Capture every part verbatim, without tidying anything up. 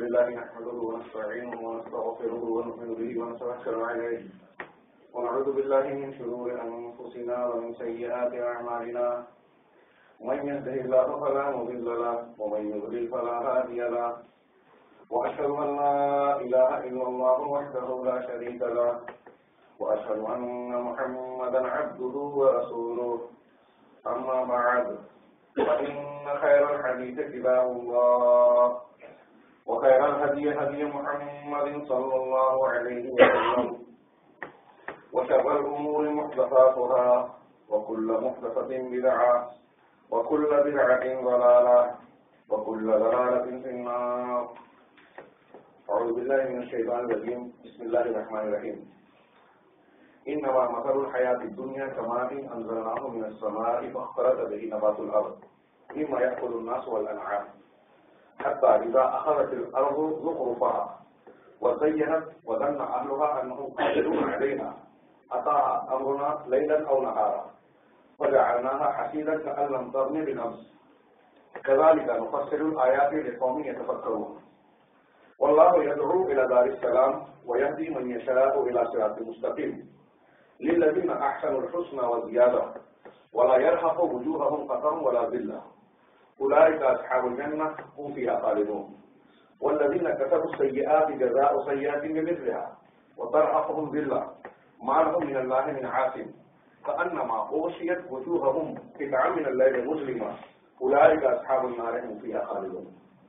لله نحمده ونستعينه ونستغفره ونؤمن به ونتوكل عليه ونعوذ بالله من شرور أنفسنا ومن سيئات أعمالنا من يهده الله فلا مضل له ومن يضلل فلا هادي له وأشهد أن لا إله إلا الله وحده لا شريك له وأشهد أن محمدا عبده ورسوله أما بعد فإن خير الحديث كتاب الله وخير الهدي هدي محمد صلى الله عليه وسلم وشر الأمور محدثاتها وكل محدثة بدعة وكل بدعة ضلالة وكل ضلالة في النار. أعوذ بالله من الشيطان الرجيم. بسم الله الرحمن الرحيم. إنما مثل الحياة الدنيا كماء أنزلناه من السماء فاختلط به نبات الأرض مما يأكل الناس والأنعام حتى إذا أخذت الأرض زخرفها وزينت وظن أهلها أنهم قادرون عليها أتاها أمرنا ليلا أو نهارا فجعلناها حصيدا كأن لم تغن بالأمس كذلك نفصل الآيات لقوم يتفكرون. والله يدعو إلى دار السلام ويهدي من يشاء إلى صراط مستقيم للذين أحسنوا الحسنى وزيادة ولا يرهق وجوههم قتر ولا ذلة أولئك أصحاب الجنة هم فيها خالدون. والذين كسبوا السيئات جزاء سيئات بمثلها وترهقهم ذلة ما لهم من الله من عاصم كأنما أغشيت وجوههم قطعا من الليل مظلما أولئك أصحاب النار هم فيها خالدون.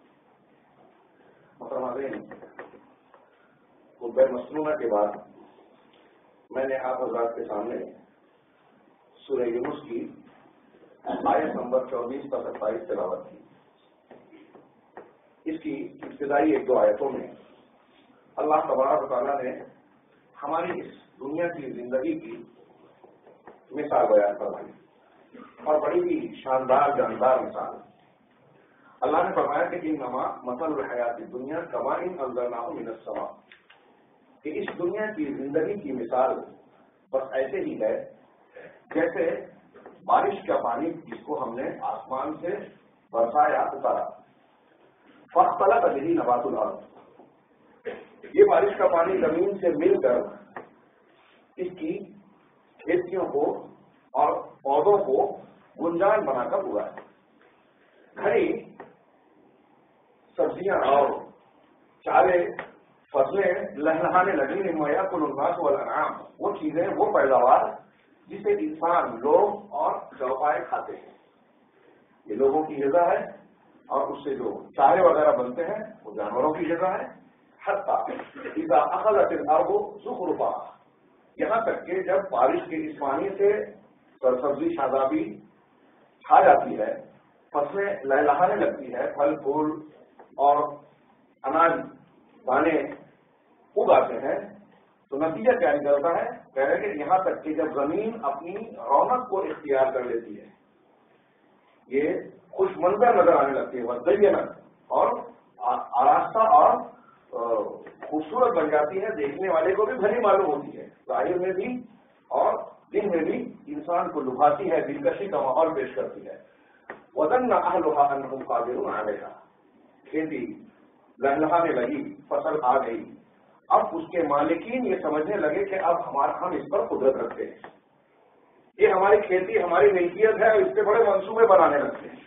محترمین، خطبہ مسنونہ کے بعد میں نے آپ حضرات کے سامنے سورہ یونس کی آیت نمبر چوبیس تا ستائیس تلاوت کی. اس کی ابتدائی ایک دو آیتوں میں اللہ تبارک و تعالیٰ نے ہماری اس دنیا کی زندگی کی مثال بیان فرمائی اور بڑی ہی شاندار جاندار مثال. اللہ نے فرمایا کہ انما مثل الحیات الدنیا کماء انزلناه من السماء، کہ اس دنیا کی زندگی کی مثال بس ایسے ہی ہے جیسے بارش کا پانی جس کو ہم نے آسمان سے برسایا اتارا. فاختلط به نبات الارض، یہ بارش کا پانی زمین سے مل کر اس کی کھیتیوں کو اور پودوں کو گنجان بنا کر ہوا ہے. گھڑی سبزیاں اور چارے فصلیں لہلہانے لگی. یأکل الناس والانعام، وہ چیزیں وہ پیداوار جسے انسان لوگ اور چوپائے کھاتے ہیں. یہ لوگوں کی غذا ہے اور اس سے جو چارے وغیرہ بنتے ہیں وہ جانوروں کی غذا ہے. حتی اذا اخذت الارض زخرفها، یہاں تک کہ جب بارش کے اس پانی سے سرسبزی شادابی کھا جاتی ہے، فصلیں لہلہانے لگتی ہے، پھل پھول اور اناج دانے اگاتے ہیں، تو نتیجہ کیا نکلتا ہے؟ کہہ رہے کہ یہاں تک کہ جب زمین اپنی رونق کو اختیار کر لیتی ہے، یہ خوش منظر نظر آنے لگتی ہے، وزینت اور آراستہ اور خوبصورت بن جاتی ہے، دیکھنے والے کو بھی بھلی معلوم ہوتی ہے، ظاہر میں بھی اور دن میں بھی انسان کو لبھاتی ہے، دلکشی کا ماحول پیش کرتی ہے. وظن اهلها انهم قادرون عليها، کھیتی لہلہانے لگی، فصل آ گئی. اب اس کے مالکین یہ سمجھنے لگے کہ اب ہمارا ہم اس پر قدرت رکھتے ہیں، یہ ہماری کھیتی ہماری ملکیت ہے، اور اس سے بڑے منصوبے بنانے لگتے ہیں.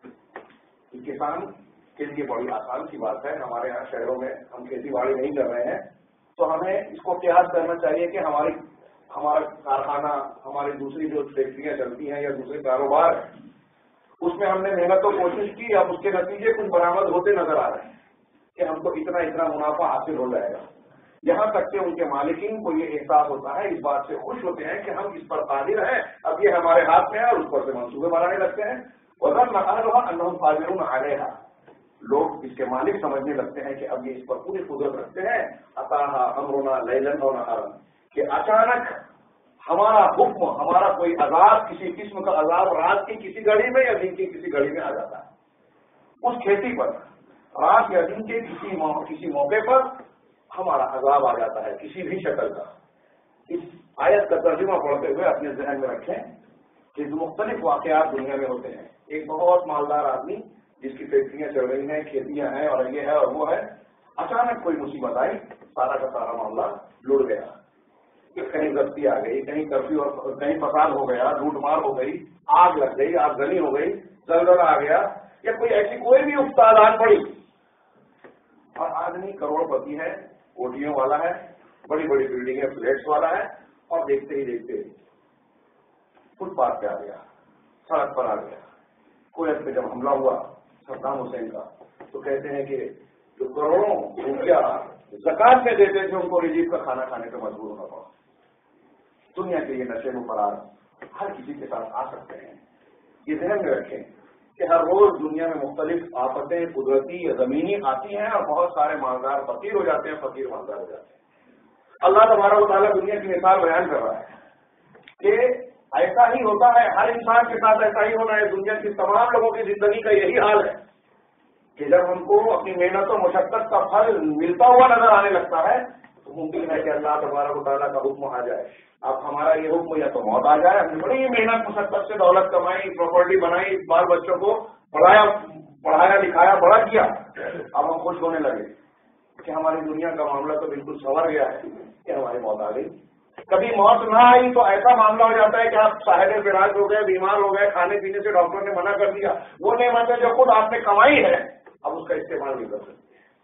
کسان کے لیے بڑی آسان سی بات ہے. ہمارے یہاں شہروں میں ہم کھیتی باڑی نہیں کر رہے ہیں تو ہمیں اس کو قیاس کرنا چاہیے کہ ہماری ہمارا کارخانہ، ہماری دوسری جو فیکٹریاں چلتی ہیں یا دوسرے کاروبار ہیں، اس میں ہم نے محنت و کوشش کی، اب اس کے نتیجے کچھ برآمد ہوتے نظر آ رہے ہیں کہ ہم کو اتنا اتنا منافع حاصل ہو جائے گا. یہاں تک کہ ان کے مالکین کو یہ احساس ہوتا ہے، اس بات سے خوش ہوتے ہیں کہ ہم اس پر قادر ہیں، اب یہ ہمارے ہاتھ میں ہے، اور اس پر سے منصوبے بنانے لگتے ہیں. وظن اهلها انهم قادرون عليها، لوگ اس کے مالک سمجھنے لگتے ہیں کہ اب یہ اس پر پوری قدرت رکھتے ہیں. اتاها امرنا ليلا او نهارا، کہ اچانک ہمارا حکم، ہمارا کوئی عذاب، کسی قسم کا عذاب رات کی کسی گھڑی میں یا دن کی کسی گھڑی میں آ جاتا ہے. اس کھیتی پر رات یا دن کے کسی کسی موقع پر ہمارا عذاب آ جاتا ہے کسی بھی شکل کا. اس آیت کا ترجمہ پڑھتے ہوئے اپنے ذہن میں رکھیں کہ مختلف واقعات دنیا میں ہوتے ہیں. ایک بہت مالدار آدمی جس کی فیکٹریاں چل رہی ہیں، کھیتیاں ہیں اور یہ ہے اور وہ ہے، اچانک کوئی مصیبت آئی، سارا کا سارا معاملہ لڑ گیا، کہ کہیں گشتی آ گئی، کہیں کرفیو اور کہیں فساد ہو گیا، لوٹ مار ہو گئی، آگ لگ گئی، آگ گنی ہو گئی، زلزلہ آ گیا، یا کوئی ایسی کوئی بھی افتاد آن پڑی، اور آدمی کروڑ پتی ہے، کوٹیوں والا ہے، بڑی بڑی بلڈنگیں فلیٹس والا ہے، اور دیکھتے ہی دیکھتے فٹ پاتھ پہ آ گیا، سڑک پر آ گیا۔ کویت پہ جب حملہ ہوا صدام حسین کا، تو کہتے ہیں کہ جو کروڑوں روپیہ زکات میں دیتے تھے ان کو ریلیف کا کھانا کھانے پہ مجبور ہونا پڑا۔ دنیا کے یہ نشے و فرار ہر کسی کے ساتھ آ سکتے ہیں، یہ ذہن میں رکھیں کہ ہر روز دنیا میں مختلف آفتیں قدرتی یا زمینی آتی ہیں، اور بہت سارے مالدار فقیر ہو جاتے ہیں، فقیر مالدار ہو جاتے ہیں۔ اللہ تبارک و تعالیٰ دنیا کی مثال بیان کر رہا ہے کہ ایسا ہی ہوتا ہے، ہر انسان کے ساتھ ایسا ہی ہونا ہے، دنیا کی تمام لوگوں کی زندگی کا یہی حال ہے کہ جب ہم کو اپنی محنت و مشقت کا پھل ملتا ہوا نظر آنے لگتا ہے تو ممکن ہے کہ اللہ تبارک و تعالیٰ کا حکم آ جائے۔ اب ہمارا یہ حکم یا تو موت آ جائے، ہم نے بڑی محنت مشقت سے دولت کمائی، پراپرٹی بنائی، بال بچوں کو پڑھایا پڑھایا لکھایا بڑا کیا، اب ہم خوش ہونے لگے کہ ہماری دنیا کا معاملہ تو بالکل سنور گیا ہے کہ ہماری موت آ گئی۔ کبھی موت نہ آئی تو ایسا معاملہ ہو جاتا ہے کہ آپ صاحب فراج ہو گئے، بیمار ہو گئے، کھانے پینے سے ڈاکٹر نے منع کر دیا، وہ نعمت ہے جو خود آپ نے کمائی ہے اب اس کا استعمال نہیں کر سکتے۔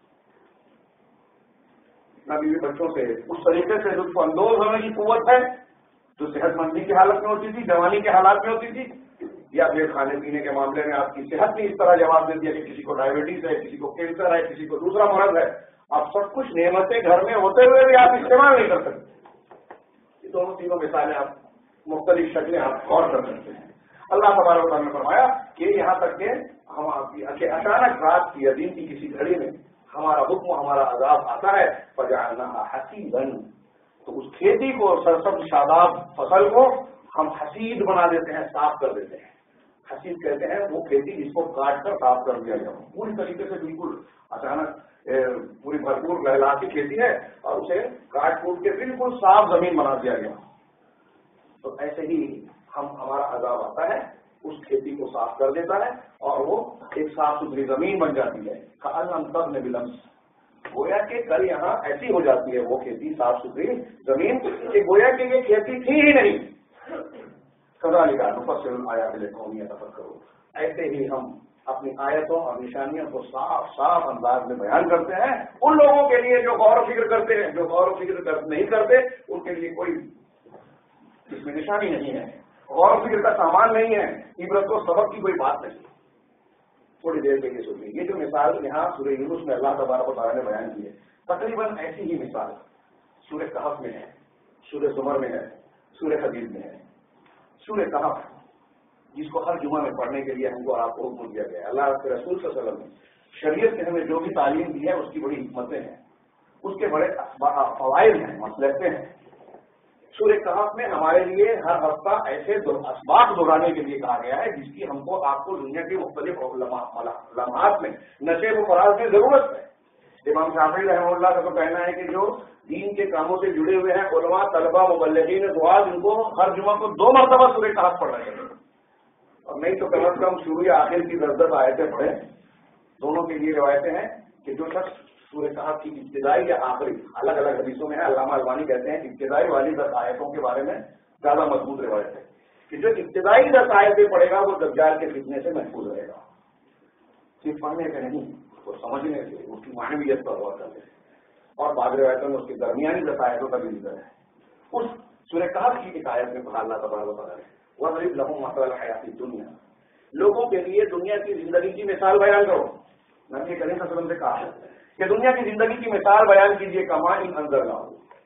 نہ بیوی بچوں سے اس طریقے سے لطف اندوز ہونے کی قوت ہے جو صحت مندی کی حالت میں ہوتی تھی، جوانی کے حالات میں ہوتی تھی، یا پھر کھانے پینے کے معاملے میں آپ کی صحت نے اس طرح جواب دے دیا کہ کسی کو ڈائبٹیز ہے، کسی کو کینسر ہے، کسی کو دوسرا مرض ہے، اب سب کچھ نعمتیں گھر میں ہوتے ہوئے بھی آپ استعمال نہیں کر سکتے۔ یہ دونوں تینوں مثالیں آپ مختلف شکلیں آپ غور کر سکتے ہیں۔ اللہ تبارک و تعالیٰ نے فرمایا کہ یہاں تک کہ ہم کہ اچانک رات کی یا دن کی کسی گھڑی میں ہمارا حکم ہمارا عذاب آتا ہے، فجعلناها حصیدا، تو اس کھیتی کو سرسبز شاداب فصل کو ہم حسید بنا دیتے ہیں، صاف کر دیتے ہیں۔ حسید کہتے ہیں وہ کھیتی جس کو کاٹ کر صاف کر دیا گیا پوری طریقے سے، بالکل اچانک پوری بھرپور لہلاتی کھیتی ہے اور اسے کاٹ کوٹ کے بالکل صاف زمین بنا دیا گیا۔ تو ایسے ہی ہم ہمارا عذاب آتا ہے، اس کھیتی کو صاف کر دیتا ہے اور وہ ایک صاف ستھری زمین بن جاتی ہے۔ کأن تب نے بلمس، گویا کہ کل یہاں ایسی ہو جاتی ہے وہ کھیتی، صاف ستھری زمین، کہ گویا کہ یہ کھیتی تھی ہی نہیں۔ کذالک نفصل الآیات لقوم یتفکرون، ایسے ہی ہم اپنی آیتوں اور نشانیوں کو صاف صاف انداز میں بیان کرتے ہیں ان لوگوں کے لیے جو غور و فکر کرتے ہیں۔ جو غور و فکر نہیں کرتے ان کے لیے کوئی اس میں نشانی نہیں ہے، غور و فکر کا سامان نہیں ہے، عبرت و سبق کی کوئی بات نہیں۔ تھوڑی دیر کے لیے سنیے، یہ جو مثال یہاں سورہ یونس میں اللہ تبارک و تعالیٰ نے بیان کی ہے، تقریباً ایسی ہی مثال سورہ کہف میں ہے، سورہ زمر میں ہے، سورہ حدید میں ہے۔ سورہ کہف جس کو ہر جمعہ میں پڑھنے کے لیے ہم کو اور آپ کو حکم دیا گیا ہے، اللہ کے رسول صلی اللہ علیہ وسلم نے شریعت نے ہمیں جو بھی تعلیم دی ہے اس کی بڑی حکمتیں ہیں، اس کے بڑے فوائد ہیں، مصلحتیں ہیں۔ سورہ کہف میں ہمارے لیے ہر ہفتہ ایسے اسباق دہرانے کے لیے کہا گیا ہے جس کی ہم کو آپ کو دنیا کے مختلف لمحات میں نشے و فراز میں ضرورت ہے۔ امام شافعی رحمہ اللہ کا تو کہنا ہے کہ جو دین کے کاموں سے جڑے ہوئے ہیں علماء، طلباء، مبلغین، دعاء، ان کو ہر جمعہ کو دو مرتبہ سورہ کہف پڑھنا چاہیے، اور نہیں تو کم از کم شروع یا آخر کی دس دس آیتیں پڑھیں۔ دونوں کے لیے روایتیں ہیں کہ جو شخص سورہ کہف کی ابتدائی یا آخری، الگ الگ حدیثوں میں ہے، علامہ البانی کہتے ہیں ابتدائی والی دس آیتوں کے بارے میں زیادہ مضبوط روایت ہے کہ جو ابتدائی دس آیتیں پڑھے گا وہ دجال کے فتنے سے محفوظ رہے گا۔ صرف پڑھنے کا نہیں، وہ سمجھنے سے، اس کی معنویت پر غور کرنے سے، اور بعض روایتوں میں اس کی درمیانی دس آیتوں کا بھی ذکر ہے۔ اس سورہ کہف کی ایک آیت میں کہا اللہ تبارک و تعالیٰ نے وَاضْرِبْ لَهُم مَثَلَ الْحَيَاةِ الدُّنْيَا، لوگوں کے لیے دنیا کی زندگی کی مثال بیان کرو۔ نبی کریم صلی اللہ علیہ وسلم سے کہا کہ دنیا کی زندگی کی مثال بیان کیجیے، کماء أنزلناه،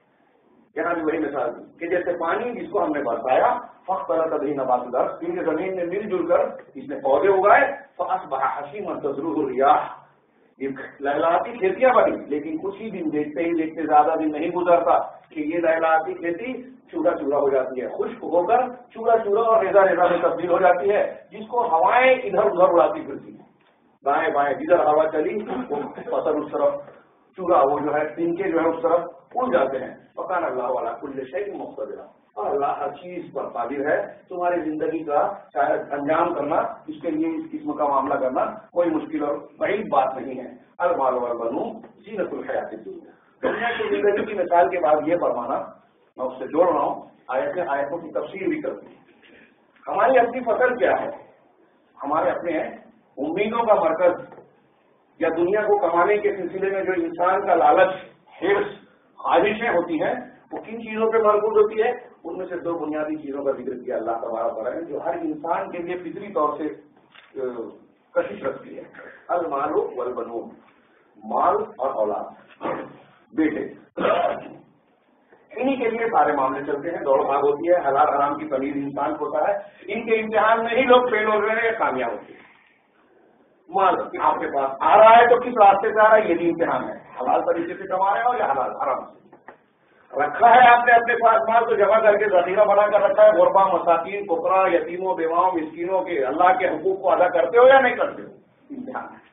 یہاں بھی وہی مثال دی کہ جیسے پانی جس کو ہم نے برسایا، فاختلط به نبات الارض، کیونکہ زمین میں مل جل کر اس نے پودے اگائے، فاصبح حشیما تذروه الرياح، یہ لہلاتی کھیتیاں بنی، لیکن کچھ ہی دن دیکھتے ہی دیکھتے زیادہ دن نہیں گزرتا کہ یہ لہلاتی کھیتی چورا چورا ہو جاتی ہے، خشک ہو کر چورا چورا اور ریزا ریزا میں تبدیل ہو جاتی ہے، جس کو ہوائیں ادھر ادھر اڑاتی پھرتی ہیں، دائیں بائیں جدھر ہوا چلی وہ فصل اس طرف چورا، وہ جو ہے تنکے جو ہے اس طرف اڑ جاتے ہیں، فکان اللہ والا کل شیء مقتدرا، اور اللہ ہر چیز پر قادر ہے. تمہاری زندگی کا چاہے انجام کرنا، اس کے لیے اس قسم کا معاملہ کرنا کوئی مشکل اور بعید بات نہیں ہے. المال والبنون زینت الحیات الدنیا. دنیا کی زندگی کی مثال کے بعد یہ فرمانا، میں اس سے جوڑ رہا ہوں، آیتیں آیتوں کی تفسیر بھی کرتی ہیں. ہماری اپنی فصل کیا ہے؟ ہمارے اپنے امیدوں کا مرکز یا دنیا کو کمانے کے سلسلے میں جو انسان کا لالچ، حرص، خواہشیں ہوتی ہیں، وہ کن چیزوں پہ مرکوز ہوتی ہے؟ ان میں سے دو بنیادی چیزوں کا ذکر کیا اللہ تبارک و تعالیٰ نے، جو ہر انسان کے لیے فطری طور سے کشش رکھتی ہے. المال والبنون، مال اور اولاد، بیٹے، انہی کے لیے سارے معاملے چلتے ہیں، دوڑ بھاگ ہوتی ہے، حلال حرام کی تمیز انسان کو ہوتا ہے. ان کے امتحان میں ہی لوگ فیل ہو رہے ہیں یا کامیاب ہوتے ہیں. مال آپ کے پاس آ رہا ہے تو کس راستے سے آ رہا ہے، یہ بھی امتحان ہے. حلال طریقے سے کما رہے ہو یا حلال حرام سے. رکھا ہے آپ نے اپنے پاس مال تو جمع کر کے ذخیرہ بنا کر رکھا ہے. غربا، مساکین، فقراء، یتیموں، بیواؤں، مسکینوں کے اللہ کے حقوق کو ادا کرتے ہو یا نہیں کرتے ہو، امتحان ہے.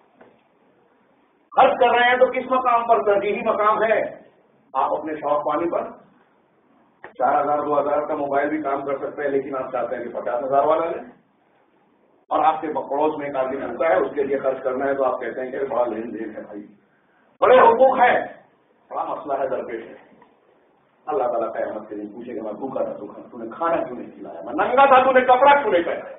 خرچ کر رہے ہیں تو کس مقام پر؟ ترجیحی مقام ہے. آپ اپنے شوق پانی پر چار ہزار دو ہزار کا موبائل بھی کام کر سکتے ہیں، لیکن آپ چاہتے ہیں کہ پچاس ہزار والا لیں. اور آپ کے پڑوس میں ایک آدمی رہتا ہے، اس کے لیے خرچ کرنا ہے تو آپ کہتے ہیں کہ بڑا لین دین ہے بھائی، بڑے حقوق ہے، بڑا مسئلہ ہے، درپیش ہے. اللہ تعالیٰ قیامت کے دن پوچھے گا میں بھوکا تھا تو تو نے کھانا کیوں نہیں کھلایا، میں ننگا تھا تو نے کپڑا کیوں نہیں پہنایا.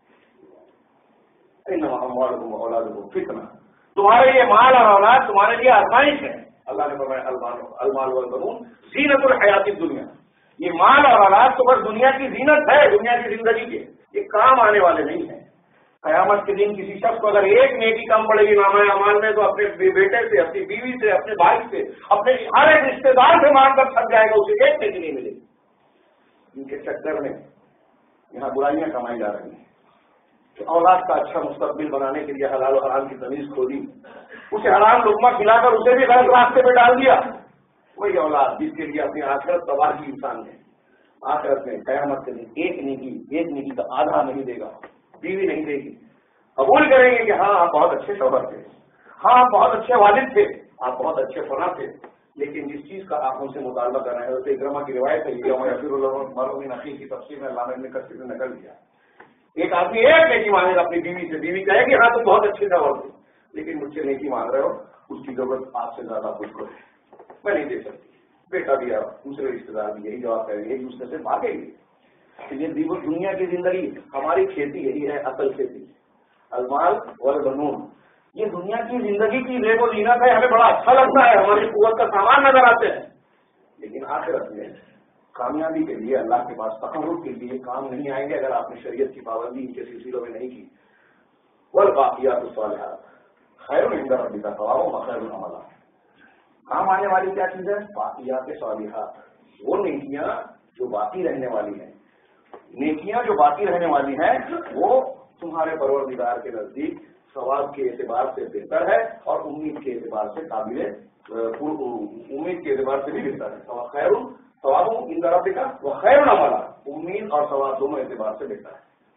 اولادکم فتنہ، تمہارے لیے مال اور اولاد تمہارے لیے آزمائش ہے. اللہ نے فرمایا المال والبنون زینت الحیات الدنیا. یہ مال اور اولاد تو بس دنیا کی زینت ہے، دنیا کی زندگی کے، یہ کام آنے والے نہیں ہیں. قیامت کے دن کسی شخص کو اگر ایک نیکی کم پڑے گی نامہ اعمال میں تو اپنے بیٹے سے، اپنی بیوی سے، اپنے بھائی سے، اپنے ہر ایک رشتے دار سے مانگ کر تھک جائے گا، اسے ایک نیکی نہیں ملے گی. ان کے چکر میں یہاں برائیاں کمائی جا رہی ہیں کہ اولاد کا اچھا مستقبل بنانے کے لیے حلال و حرام کی تمیز کھولی، اسے حرام لقمہ کھلا کر اسے بھی غلط راستے پہ ڈال دیا. وہی اولاد جس کے لیے اپنی آخرت تباہ کی انسان ہے. آخرت میں قیامت کے دن ایک نیکی ایک نیکی کا آدھا نہیں دے گا، بیوی نہیں دے گی. قبول کریں گے کہ ہاں آپ بہت اچھے شوہر تھے، ہاں آپ بہت اچھے والد تھے، آپ بہت اچھے فلاں تھے، لیکن جس چیز کا آپ ان سے مطالبہ کر رہے ہیں اسے اکرما کی روایت ہے، یا پھر مروں میں نقی کی تفصیل میں علامہ ابن کثیر نے نقل کیا. ایک آدمی ایک نیکی مانگے گا اپنی بیوی سے، بیوی کہے کہ ہاں تم بہت اچھے شوہر تھے، لیکن مجھ سے نیکی مانگ رہے ہو، اس کی ضرورت آپ سے زیادہ کچھ کو ہے، میں نہیں دے سکتی. بیٹا بھی آپ دوسرے رشتے دار بھی یہی جواب کریں گے، ایک دوسرے سے بھاگیں گے. یہ دنیا کی زندگی، ہماری کھیتی یہی ہے اصل کھیتی. المال والبنون، یہ دنیا کی زندگی کی زیب و زینت ہے، ہمیں بڑا اچھا لگتا ہے، ہماری قوت کا سامان نظر آتے ہیں، لیکن آخرت میں کامیابی کے لیے اللہ کے پاس تقرب کے لیے کام نہیں آئیں گے اگر آپ نے شریعت کی پابندی ان کے سلسلوں میں نہیں کی. والباقیات الصالحات خیر عند ربک ثوابا وخیر عملا. کام آنے والی کیا چیز ہے؟ باقیات صالحات، وہ نیکیاں جو باقی رہنے والی ہیں. نیکیاں جو باقی رہنے والی ہیں وہ تمہارے پروردگار کے نزدیک ثواب کے اعتبار سے بہتر ہے اور امید کے اعتبار سے قابل امید کے اعتبار سے بھی بہتر ہے. خیر ثواب عند ربک وخیر عملا، امید اور ثواب دونوں اعتبار سے بہتر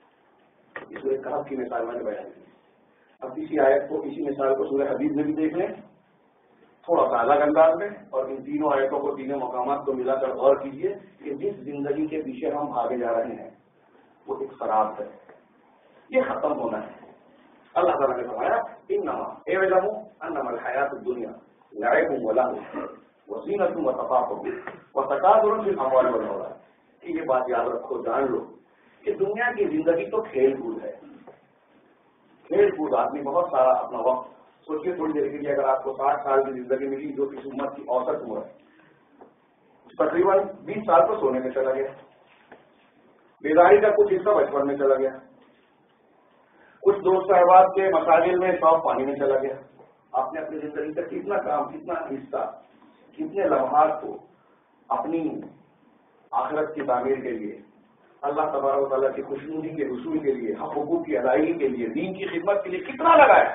ہے. اس میں کہف کی مثال میں نے بیان کی. اب اسی آیت کو، اسی مثال کو سورہ حدید میں بھی دیکھ لیں تھوڑا سا الگ انداز میں، اور ان تینوں آیتوں کو، تینوں مقامات کو ملا کر غور کیجیے کہ جس زندگی کے پیچھے ہم بھاگے جا رہے ہیں وہ ایک خراب ہے، یہ ختم ہونا ہے. اللہ تعالیٰ نے فرمایا انما اعلموا انما الحیات الدنیا لعب ولهو وزینۃ وتفاخر وتکاثر فی الاموال والاولاد. کہ یہ بات یاد رکھو، جان لو کہ دنیا کی زندگی تو کھیل کود ہے. کھیل کود آدمی بہت سارا اپنا وقت، سوچیے تھوڑی دیر کے لیے اگر آپ کو ساٹھ سال کی زندگی ملی جو کسی امت کی اوسط عمر ہے، تقریباً بیس سال تو سونے میں چلا گیا، بیداری کا کچھ حصہ بچپن میں چلا گیا، کچھ دوست احباب کے مساجد میں شوق پانی میں چلا گیا. آپ نے اپنی زندگی کا کتنا کام، کتنا حصہ، کتنے لمحات کو اپنی آخرت کی تعمیر کے لیے، اللہ تبارک و تعالیٰ کی خوشنودی کے حصول کے لیے، حق حقوق کی ادائیگی کے لیے، دین کی خدمت کے لیے کتنا لگایا.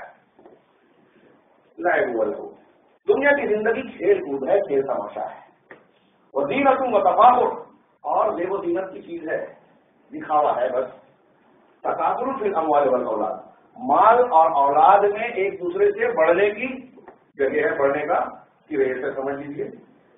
لعب ولهو، دنیا کی زندگی کھیل کود ہے، کھیل تماشا ہے. وزینۃ وتفاخر، اور زیب و زینت کی چیز ہے، دکھاوا ہے بس. تکاثر فی الاموال والاولاد، مال اور اولاد میں ایک دوسرے سے بڑھنے کی جگہ ہے، بڑھنے کا کی وجہ سے سمجھ لیجیے.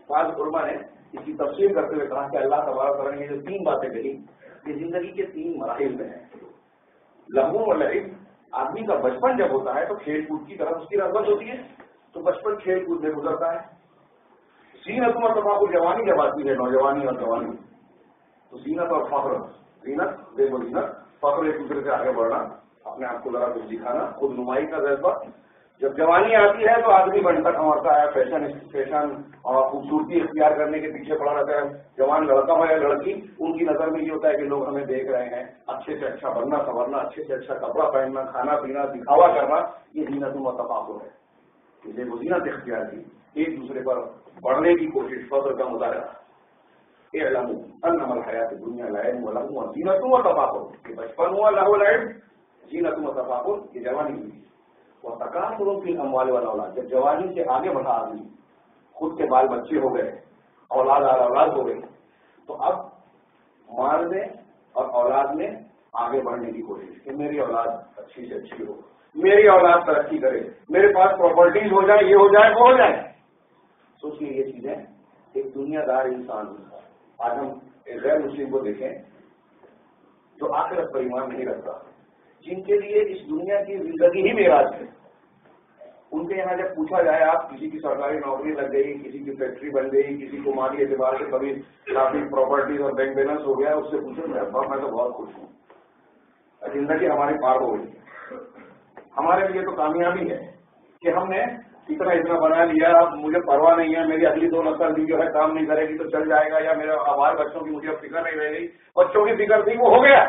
بعض علماء نے اس کی تفسیر کرتے ہوئے کہا کہ اللہ تبارک و تعالیٰ نے جو تین باتیں کہی یہ زندگی کے تین مراحل میں ہیں. لہو و لعب، آدمی کا بچپن جب ہوتا ہے تو کھیل کود کی طرف اس کی رغبت ہوتی ہے، تو بچپن کھیل کود میں گزرتا ہے. زینت و تفاخر، جوانی جب آتی ہے، نوجوانی اور جوانی، تو زینت اور فخر، زینت بے زینت، فخر ایک دوسرے سے آگے بڑھنا، اپنے آپ کو ذرا کچھ دکھانا، خود نمائی کا جذبہ. جب جوانی آتی ہے تو آدمی بنتا سنورتا ہے، فیشن فیشن اور خوبصورتی اختیار کرنے کے پیچھے پڑا رہتا ہے. جوان لڑکا ہو یا لڑکی، ان کی نظر میں یہ ہوتا ہے کہ لوگ ہمیں دیکھ رہے ہیں، اچھے سے اچھا بننا سنورنا، اچھے سے اچھا کپڑا پہننا، کھانا پینا، دکھاوا کرنا، یہ زینت و تفاخر ہے. اسے وہ زینت اختیار کی، ایک دوسرے پر بڑھنے کی کوشش، فخر کا مظاہرہ. اعلموا انما الحیات الدنیا لعب و لہو و زینت و تفاخر، یہ بچپن ہوا لہو لعب، زینت و تفاخر، یہ جوانی ہوئی. اور تکاثر فی الاموال والاولاد، جب جوانی سے آگے بڑھا آدمی، خود کے بال بچے ہو گئے، اولاد اور اولاد ہو گئی، تو اب مال میں اور اولاد میں آگے بڑھنے کی کوشش کہ میری اولاد اچھی سے اچھی ہو، میری اولاد ترقی کرے، میرے پاس پراپرٹیز ہو جائے، یہ ہو جائے وہ ہو جائے. سوچیے یہ چیزیں ایک دنیا دار انسان. آج ہم ایک غیر مسلم کو دیکھیں جو آخرت پر ایمان نہیں رکھتا، جن کے لیے اس دنیا کی زندگی ہی معراج ہے. ان کے یہاں جب پوچھا جائے آپ کسی کی سرکاری نوکری لگ گئی، کسی کی فیکٹری بن گئی، کسی کو مالی اعتبار سے کبھی کافی پراپرٹیز اور بینک بیلنس ہو گیا، اس سے پوچھو میں تو بہت خوش ہوں، زندگی ہماری پار ہو گئی. ہمارے لیے تو کامیابی ہے کہ ہم نے اتنا اتنا بنا لیا، اب مجھے پرواہ نہیں ہے، میری اگلی دو نسل بھی جو ہے کام نہیں کرے گی تو چل جائے گا، یا میرے ہمارے بچوں کی مجھے فکر نہیں رہے گی. بچوں کی فکر تھی وہ ہو گیا.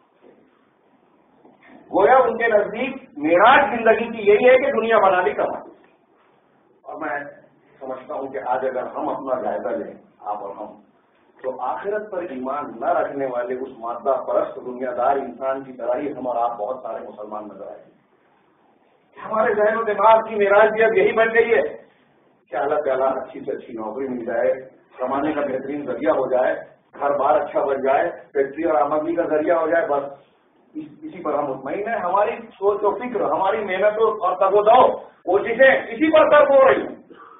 گویا ان کے نزدیک معراج زندگی کی یہی ہے کہ دنیا بنا لی کمائی. اور میں سمجھتا ہوں کہ آج اگر ہم اپنا جائزہ لیں، آپ اور ہم، تو آخرت پر ایمان نہ رکھنے والے اس مادہ پرست دنیا دار انسان کی طرح ہی ہم اور آپ بہت سارے مسلمان نظر آئے. ہمارے ذہن و دماغ کی معراج بھی اب یہی بن گئی ہے کہ اللہ تعالیٰ اچھی سے اچھی نوکری مل جائے، کمانے کا بہترین ذریعہ ہو جائے، گھر بار اچھا بن جائے، فیکٹری اور آمدنی کا ذریعہ ہو جائے، بس اسی پر ہم مطمئن ہیں. ہماری سوچ و فکر، ہماری محنت اور تگ و دو کوششیں اسی پر ترک ہو رہی ہیں.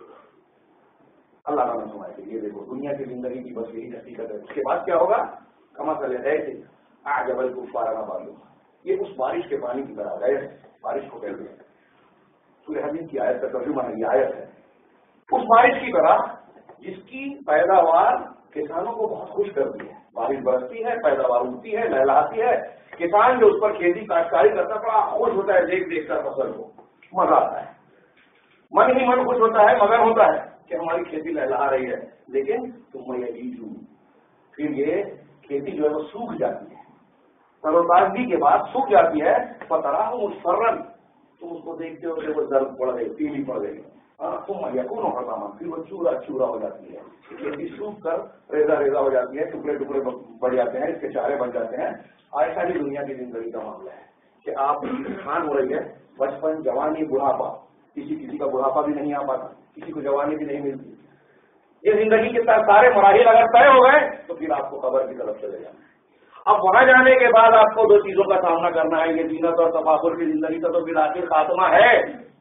اللہ تعالیٰ سمائے کہ یہ دیکھو دنیا کی زندگی کی بس یہی حقیقت ہے. اس کے بعد کیا ہوگا؟ کما چلے گئے تھے آ جبل کو فارغ بالو، یہ اس بارش کے پانی کی طرح گئے، بارش کو کہتے ہیں. سورہ حدید کی آیت کا ترجمہ ہے، یہ آیت ہے اس بارش کی طرح جس کی پیداوار کسانوں کو بہت خوش کرتی ہے. بارش برستی ہے، پیداوار اٹھتی ہے، لہلاتی ہے، کسان جو اس پر کھیتی کاشتکاری کرتا ہے بڑا خوش ہوتا ہے دیکھ دیکھ کر فصل کو، مزہ آتا ہے، من ہی من خوش ہوتا ہے، مگر ہوتا ہے کہ ہماری کھیتی لہلا رہی ہے. لیکن تم یہ بیجو، پھر یہ کھیتی جو ہے وہ سوکھ جاتی ہے، تر و تازگی کے بعد سوکھ جاتی ہے. فتراہ مسفرن، تم اس کو دیکھتے ہو کہ وہ زرد پڑ گئی، پیلی پڑ گئی. تم یقون و ختم، پھر وہ چورا چورا ہو جاتی ہے، کھیتی سوکھ کر ریزا ریزا ہو جاتی ہے، ٹکڑے ٹکڑے بڑھ جاتے ہیں، اس کے چارے بن جاتے ہیں. ایسا ہی دنیا کی زندگی کا معاملہ ہے کہ آپ خان ہو رہی ہے، بچپن، جوانی، بڑھاپا، کسی کسی کا بڑھاپا بھی نہیں آ پاتا، کسی کو جوانی بھی نہیں ملتی. یہ زندگی کے ساتھ سارے مراحل اگر طے ہو گئے تو پھر آپ کو قبر کی طرف چلے جانا ہے. اب وہاں جانے کے بعد آپ کو دو چیزوں کا سامنا کرنا ہے، یہ زینت اور تفاخر کی زندگی کا تو پھر آخر خاتمہ ہے.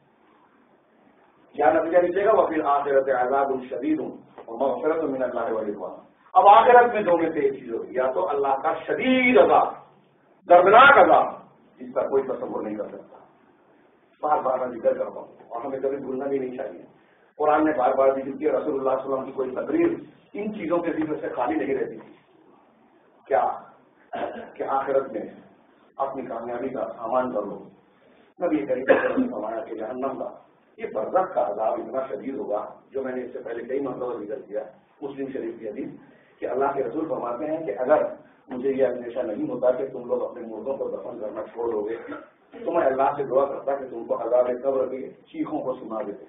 کیا نتیجہ نکلے گا؟ وہ پھر آخرت عذاب الشدید اور مغفرت من اللہ و رضوان. اب آخرت میں دو میں سے ایک چیز ہوگی، یا تو اللہ کا شدید عذاب، دردناک عذاب جس کا کوئی تصور نہیں کر سکتا. بار بار میں ذکر کرتا ہوں اور ہمیں کبھی بھولنا بھی نہیں چاہیے. قرآن نے بار بار ذکر کیا، رسول اللہ صلی اللہ علیہ وسلم کی کوئی تقریر ان چیزوں کے ذکر سے خالی نہیں رہتی تھی. کیا کہ آخرت میں اپنی کامیابی کا سامان کر لو. نبی کریم صلی اللہ علیہ وسلم نے فرمایا کہ جہنم کا یہ برزخ کا عذاب اتنا شدید ہوگا، جو میں نے اس سے پہلے کئی مرتبہ ذکر کیا، مسلم شریف کی حدیث، کہ اللہ کے رسول فرماتے ہیں کہ اگر مجھے یہ اندیشہ نہیں ہوتا کہ تم لوگ اپنے مردوں کو دفن کرنا چھوڑ دو گے تو میں اللہ سے دعا کرتا کہ تم کو عذاب قبر کی چیخوں کو سنا دیتے.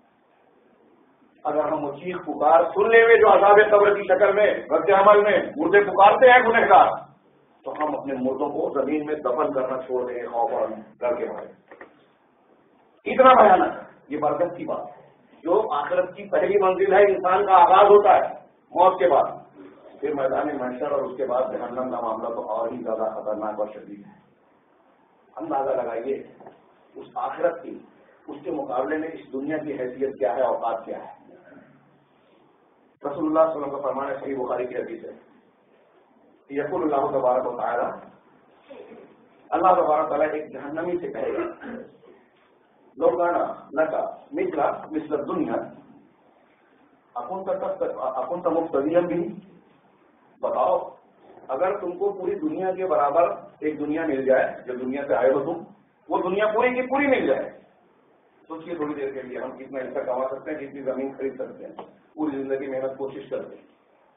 اگر ہم وہ چیخ پکار سن لیں گے جو عذاب قبر کی شکل میں رد عمل میں مردے پکارتے ہیں گنہگار، تو ہم اپنے مردوں کو زمین میں دفن کرنا چھوڑ دیں گے خوف اور ڈر کے مارے. اتنا بھیانک یہ برکت کی بات ہے، جو آخرت کی پہلی منزل ہے. انسان کا آغاز ہوتا ہے موت کے بعد، پھر میدان محشر اور اس کے بعد جہنم کا معاملہ تو اور ہی زیادہ خطرناک اور شدید ہے. اندازہ لگائیے اس آخرت کی، اس کے مقابلے میں اس دنیا کی حیثیت کیا ہے، اوقات کیا ہے. رسول اللہ صلی اللہ علیہ وسلم کا فرمان ہے، صحیح بخاری کی حدیث ہے، یقول اللہ تبارک و تعالی، اللہ تبارک تعالیٰ ایک جہنمی سے کہے گا، لو کانا لکا مثل مثل الدنیا اکنت مفتدیا بھی، بتاؤ اگر تم کو پوری دنیا کے برابر ایک دنیا مل جائے، جب دنیا سے آئے ہو تم، وہ دنیا پوری کی پوری مل جائے، سوچیے تھوڑی دیر کے لیے ہم کتنا حصہ کما سکتے ہیں، کتنی زمین خرید سکتے ہیں، پوری زندگی محنت کوشش کرتے ہیں۔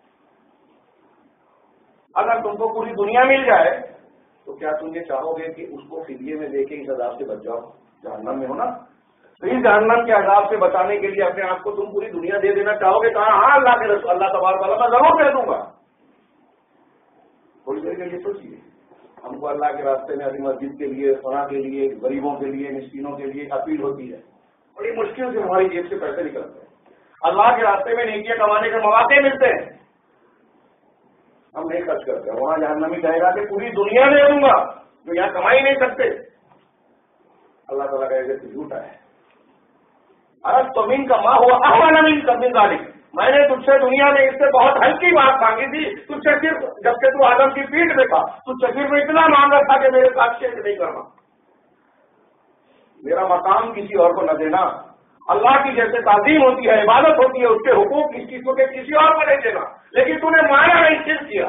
اگر تم کو پوری دنیا مل جائے تو کیا تم یہ چاہو گے کہ اس کو فدیے میں دے کے اس عذاب سے بچ جاؤ؟ جہنم میں ہو نا، تو اس جہنم کے عذاب سے بچانے کے لیے اپنے آپ کو تم پوری دنیا دے دینا چاہو گے؟ کہاں، ہاں اللہ کے رسول اللہ تبارک تعالیٰ میں ضرور دے دوں گا۔ تھوڑی دیر کے لیے سوچیے، ہم کو اللہ کے راستے میں ابھی مسجد کے لیے، فلاں کے لیے، غریبوں کے لیے، مسکینوں کے لیے اپیل ہوتی ہے، بڑی مشکل سے ہماری جیب سے پیسے نکلتے ہیں، اللہ کے راستے میں نیکیاں کمانے کے مواقع ملتے ہیں، ہم نہیں خرچ کرتے۔ وہاں جہنمی کہے گا کہ پوری دنیا دے دوں گا، جو یہاں کما ہی نہیں سکتے۔ اللہ تعالیٰ کہے گا کہ جھوٹا ہے، ارب تو من کا ماں ہوا احوال من کبھی ذالک، میں نے تجھ سے دنیا میں اس سے بہت ہلکی بات مانگی تھی، تجھ سے صرف جب سے تو آدم کی پیٹھ میں تھا تجھ سے صرف اتنا مانگا تھا کہ میرے ساتھ شرک نہیں کرنا، میرا مقام کسی اور کو نہ دینا، اللہ کی جیسے تعظیم ہوتی ہے، عبادت ہوتی ہے، اس کے حقوق اس چیز کو کہ کسی اور کو نہیں دینا، لیکن تو نے مانا نہیں، شرک کیا۔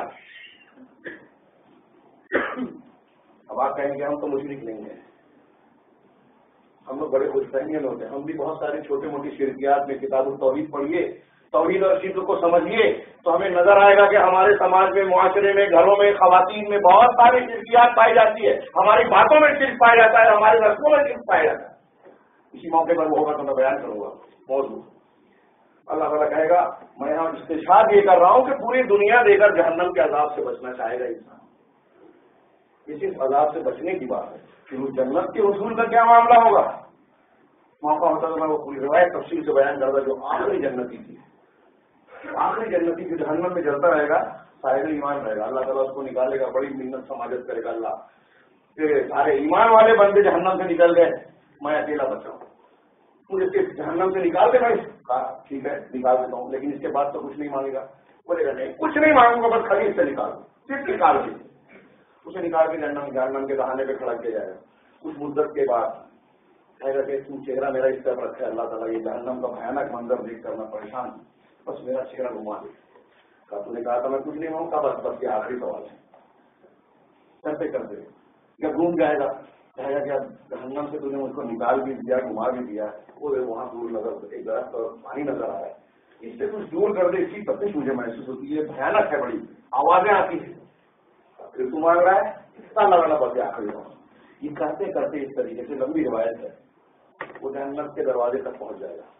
اب آپ کہیں گے ہم تو مشرک نہیں ہیں، ہم لوگ بڑے خوش فہمیل ہوتے ہیں، ہم بھی بہت ساری چھوٹی موٹی شرکیات میں کتاب التوحید پڑھیے، توحید اور شرک کو سمجھیے تو ہمیں نظر آئے گا کہ ہمارے سماج میں، معاشرے میں، گھروں میں، خواتین میں بہت ساری شرکیات پائی جاتی ہے، ہماری باتوں میں شرک پایا جاتا ہے، ہماری رسموں میں شرک پایا جاتا ہے۔ اسی موقع پر وہ ہوگا تو میں بیان کروں گا موضوع۔ اللہ تعالیٰ کہے گا میں یہاں استشہاد یہ کر رہا ہوں کہ پوری دنیا دے کر جہنم کے عذاب سے بچنا چاہے گا انسان، اسی عذاب سے بچنے کی بات ہے۔ پھر اس جنت کے حصول کا کیا معاملہ ہوگا؟ موقع ہوتا تو میں وہ پوری روایت تفصیل سے بیان کرتا، جو آخری جنتی تھی، آخری جنتی جو جہنم میں جلتا رہے گا، صاحب ایمان رہے گا، اللہ تعالیٰ اس کو نکالے گا، بڑی منت سماجت کرے گا اللہ، پھر سارے ایمان والے بندے جہنم سے نکل گئے، میں اکیلا بچا ہوں، مجھے صرف جہنم سے نکال دے بھائی، ٹھیک ہے نکال دیتا ہوں، لیکن اس کے بعد تو کچھ نہیں مانگے گا، بولے گا نہیں کچھ نہیں مانگوں گا، بس خالی اس سے نکال دو، صرف نکال کے اسے نکال کے جہنم جہنم کے دہانے پہ کھڑا کیا جائے گا۔ کچھ مدت کے بعد کہے گا کہ تم چہرہ میرا اس طرف رکھے اللہ تعالیٰ، یہ جہنم کا بھیانک منظر دیکھ کر میں پریشان ہوں، بس میرا چہرہ گھما دے۔ کہا تو نے کہا تھا میں کچھ نہیں مانگوں گا، بس بس یہ آخری سوال ہے، کرتے کرتے یا گھوم جائے گا، کہے گا کہ اب جہنم سے تو نے مجھ کو نکال بھی دیا، گھما بھی دیا، وہ وہاں دور نظر ایک درخت اور پانی نظر آ رہا ہے، اس سے کچھ دور کر دے، اس کی تفتیش مجھے محسوس ہوتی ہے، بھیانک ہے، بڑی آوازیں آتی ہیں، پھر تو مانگ رہا ہے تالا والا بس آخری سوال۔ یہ کرتے کرتے اس طریقے سے لمبی روایت ہے، وہ جہنم کے دروازے تک پہنچ جائے گا۔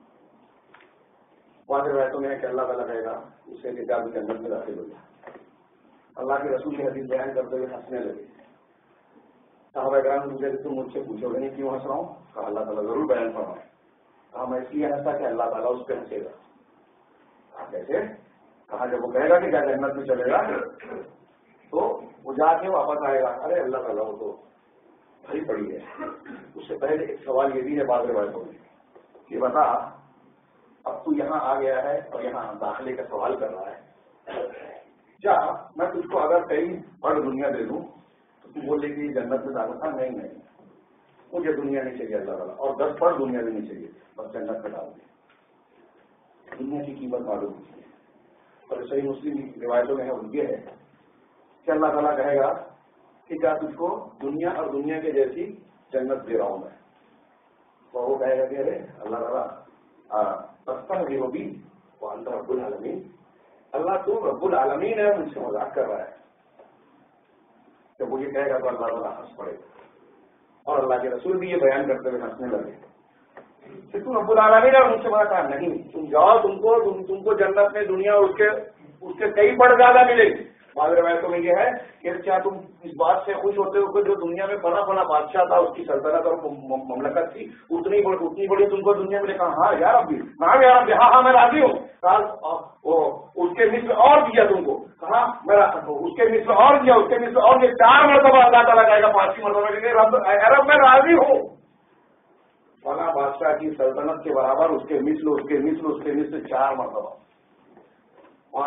بعض روایتوں میں ہے کہ اللہ تعالیٰ کہے گا اس سے کہ بھی جنت میں داخل ہو جائے۔ اللہ کے رسول کی حدیث بیان کرتے ہوئے ہنسنے لگے، صحابہ کرام پوچھے کہ تم مجھ سے پوچھو گے نہیں کیوں ہنس رہا ہوں؟ کہا اللہ تعالیٰ ضرور بیان فرمائے۔ کہا میں اس لیے ہنسا کہ اللہ تعالیٰ اس پہ ہنسے گا۔ کہا کیسے؟ کہا جب وہ کہے گا کہ کیا جنت میں چلے گا تو وہ جا کے واپس آئے گا، ارے اللہ تعالیٰ وہ تو بھری پڑی ہے۔ اس سے پہلے ایک سوال یہ بھی ہے بعض روایتوں میں کہ بتا اب تو یہاں آ گیا ہے اور یہاں داخلے کا سوال کر رہا ہے، کیا میں تجھ کو اگر کئی بڑ دنیا دے دوں تو تم بولے کہ جنت میں داخل تھا؟ نہیں نہیں مجھے دنیا نہیں چاہیے اللہ تعالیٰ، اور دس بڑ دنیا بھی نہیں چاہیے، بس جنت میں ڈال دیں۔ دنیا کی قیمت معلوم ہوتی ہے، اور صحیح مسلم کی روایتوں میں ہے یہ ہے کہ اللہ تعالیٰ کہے گا کہ کیا تجھ کو دنیا اور دنیا کے جیسی جنت دے رہا ہوں میں؟ تو وہ کہے گا کہ ارے اللہ تعالیٰ پستہ بھی ہوگی وہ اندر رب العالمین، اللہ تو رب العالمین ہے، مجھ سے مذاق کر رہا ہے۔ جب وہ یہ کہے گا تو اللہ تعالیٰ ہنس پڑے گا، اور اللہ کے رسول بھی یہ بیان کرتے ہوئے ہنسنے لگے کہ تم رب العالمین اور مجھ سے مذاق کر نہیں، تم جاؤ، تم کو تم, تم کو جنت میں دنیا اس کے اس کے کئی بڑھ زیادہ ملے گی۔ بعض روایتوں میں یہ ہے کہ کیا تم اس بات سے خوش ہوتے ہو کہ جو دنیا میں بڑا بڑا بادشاہ تھا، اس کی سلطنت اور مملکت تھی، اتنی بڑی اتنی بڑی تم کو دنیا میں؟ کہا ہاں یار ابھی ہاں یار ابھی ہاں ہاں میں راضی ہوں۔ اس کے مثل اور دیا تم کو، کہا میں اس کے مثل اور دیا، اس کے مثل اور دیا، چار مرتبہ اللہ تعالیٰ کہے گا، پانچویں مرتبہ عرب میں راضی ہوں، فلاں بادشاہ کی سلطنت کے برابر اس کے مثل اس کے مثل اس کے مثل چار مرتبہ۔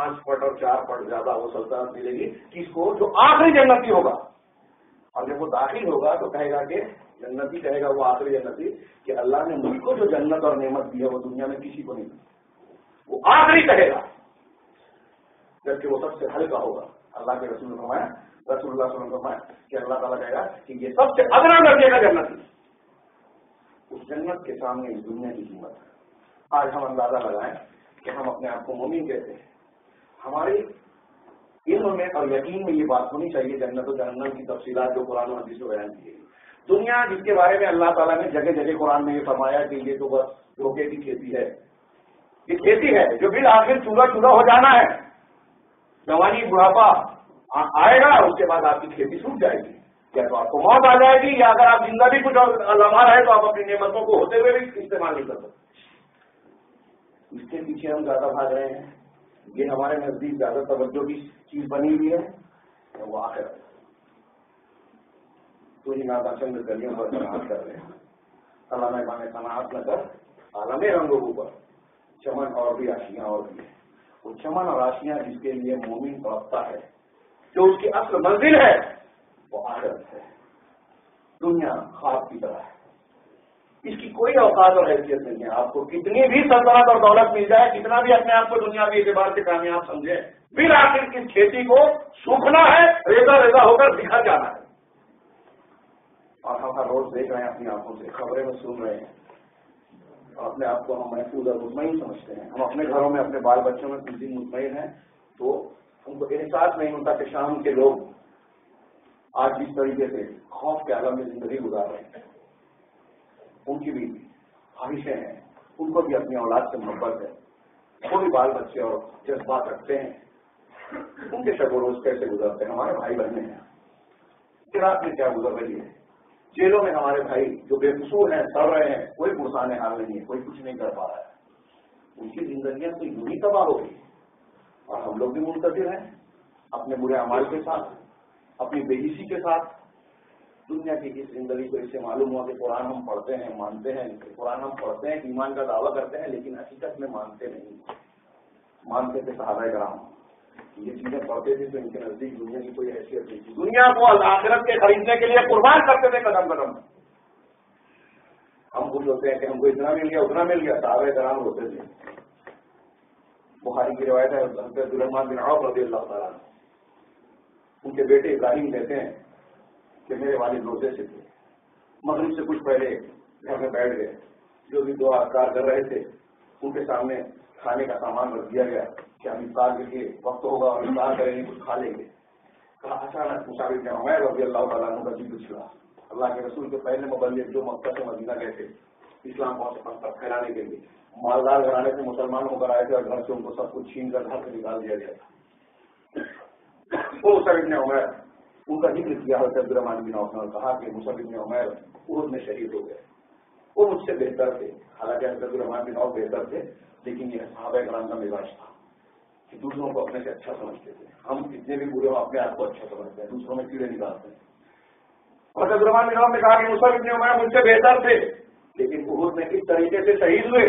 پانچ فٹ اور چار فٹ زیادہ وہ سلطنت ملے گی کس کو؟ جو آخری جنتی ہوگا. اور جب وہ داخل ہوگا تو کہے گا کہ جنتی کہے گا وہ آخری جنتی کہ اللہ نے مجھ کو جو جنت اور نعمت دی ہے وہ دنیا میں کسی کو نہیں دی. وہ آخری کہے گا جبکہ وہ سب سے ہلکا ہوگا. اللہ کے رسول نے فرمایا رسول اللہ صلی اللہ علیہ وسلم نے فرمایا کہ اللہ تعالیٰ کہے گا کہ یہ سب سے ادنا درجے کا جنت ہے. اس جنت کے سامنے اس دنیا کی قیمت ہے. آج ہم اندازہ لگائیں کہ ہم اپنے آپ کو مومن کہتے ہیں. ہماری علم میں اور یقین میں یہ بات ہونی چاہیے جنت و جہنم کی تفصیلات جو قرآن و حدیث میں بیان کی گئی. دنیا جس کے بارے میں اللہ تعالیٰ نے جگہ جگہ قرآن میں یہ فرمایا کہ یہ تو بس دھوکے کی کھیتی ہے. یہ کھیتی ہے جو بالآخر چولہا چولہا ہو جانا ہے. جوانی بڑھاپا آئے گا اس کے بعد آپ کی کھیتی چھوٹ جائے گی. یا تو آپ کو موت آ جائے گی یا اگر آپ زندہ بھی کچھ لمحہ رہے تو آپ اپنی نعمتوں کو ہوتے ہوئے بھی استعمال نہیں کر سکتے. اس کے پیچھے ہم زیادہ بھاگ رہے ہیں. یہ ہمارے نزدیک زیادہ توجہ کی چیز بنی ہوئی ہے وہ آخرت. تو ہی نادا چند گلیوں پر قناعت کر رہے ہیں. اللہ نے بانے قناعت نہ کر عالم رنگوں پر چمن اور بھی آشیاں اور بھی ہیں. وہ چمن اور آشیاں جس کے لیے مومن تڑپتا ہے جو اس کی اصل منزل ہے وہ آخرت ہے. دنیا خواب کی طرح ہے. اس کی کوئی اوقات اور حیثیت نہیں ہے. آپ کو کتنی بھی سلطنت اور دولت مل جائے کتنا بھی اپنے آپ کو دنیاوی اعتبار سے کامیاب سمجھے بالآخر اس کھیتی کو سوکھنا ہے ریزا ریزا ہو کر بکھر جانا ہے. اور ہم ہر روز دیکھ رہے ہیں اپنی آنکھوں سے خبریں میں سن رہے ہیں اور اپنے آپ کو ہم محفوظ اور مطمئن سمجھتے ہیں. ہم اپنے گھروں میں اپنے بال بچوں میں کچھ دن مطمئن ہیں تو ہم کو احساس نہیں ہوتا کہ شام کے لوگ آج جس طریقے سے خوف کے عالم میں زندگی گزار رہے ہیں. ان کی بھی خواہشیں ہیں. ان کو بھی اپنی اولاد سے محبت ہے. وہ بھی بال بچے اور جذبات رکھتے ہیں. ان کے شب و روز کیسے گزرتے ہیں. ہمارے بھائی بہنیں ہیں رات میں کیا گزر رہی ہے. جیلوں میں ہمارے بھائی جو بے قصور ہیں سڑ رہے ہیں کوئی پرسان حال نہیں ہے. کوئی کچھ نہیں کر پا رہا ہے. ان کی زندگیاں تو یوں ہی تباہ ہو گئی اور ہم لوگ بھی منتظر ہیں اپنے برے اعمال کے ساتھ اپنی بے حسی کے ساتھ. دنیا کی اس زندگی کو اس سے معلوم ہوا کہ قرآن ہم پڑھتے ہیں مانتے ہیں. قرآن ہم پڑھتے ہیں ایمان کا دعویٰ کرتے ہیں لیکن حقیقت میں مانتے نہیں. مانتے تھے صحابہ کرام یہ چیزیں پڑھتے تھے تو ان کے نزدیک دنیا کی کوئی حیثیت نہیں تھی. دنیا کو آخرت کے خریدنے کے لیے قربان کرتے تھے قدم قدم. ہم خوش ہوتے ہیں کہ ہم کو اتنا مل گیا اتنا مل گیا. صحابہ کرام ہوتے تھے. بخاری کی روایت ہے حضرت عبدالرحمن بن عوف رضی اللہ تعالیٰ ان کے بیٹے ابراہیم کہتے ہیں کہ میرے والد روزے سے تھے. مغرب سے کچھ پہلے گھر میں بیٹھ گئے. جو بھی دعا کار کر رہے تھے ان کے سامنے کھانے کا سامان رکھ دیا گیا کہ ہم افطار کے لیے وقت ہوگا اور افطار کریں گے کچھ کھا لیں گے. کہا اچانک مصعب بن عمیر رضی اللہ تعالیٰ عنہ کا جی پچھڑا. اللہ کے رسول کے پہلے مبلغ جو مکہ سے مدینہ گئے تھے اسلام کو پھیلانے کے لیے مالدار گھرانے سے مسلمان ہو کر آئے تھے اور گھر سے ان کو سب کچھ چھین کر گھر سے نکال دیا گیا تھا. وہ مصعب بن عمیر ان کا ذکر کیا حضرت عبدالرحمن بن عوف نے کہا کہ مصعب بن عمیر احد میں شہید ہو گئے. وہ مجھ سے بہتر تھے. حالانکہ حضرت عبدالرحمن بن عوف بہتر تھے لیکن یہ صحابہ کرام کا مزاج تھا کہ دوسروں کو اپنے سے اچھا سمجھتے تھے. ہم کتنے بھی برے ہوں اپنے آپ کو اچھا سمجھتے ہیں دوسروں میں کیڑے نکالتے ہیں. حضرت عبدالرحمن بن عوف نے کہا کہ مصعب بن عمیر مجھ سے بہتر تھے لیکن احد میں اس طریقے سے شہید ہوئے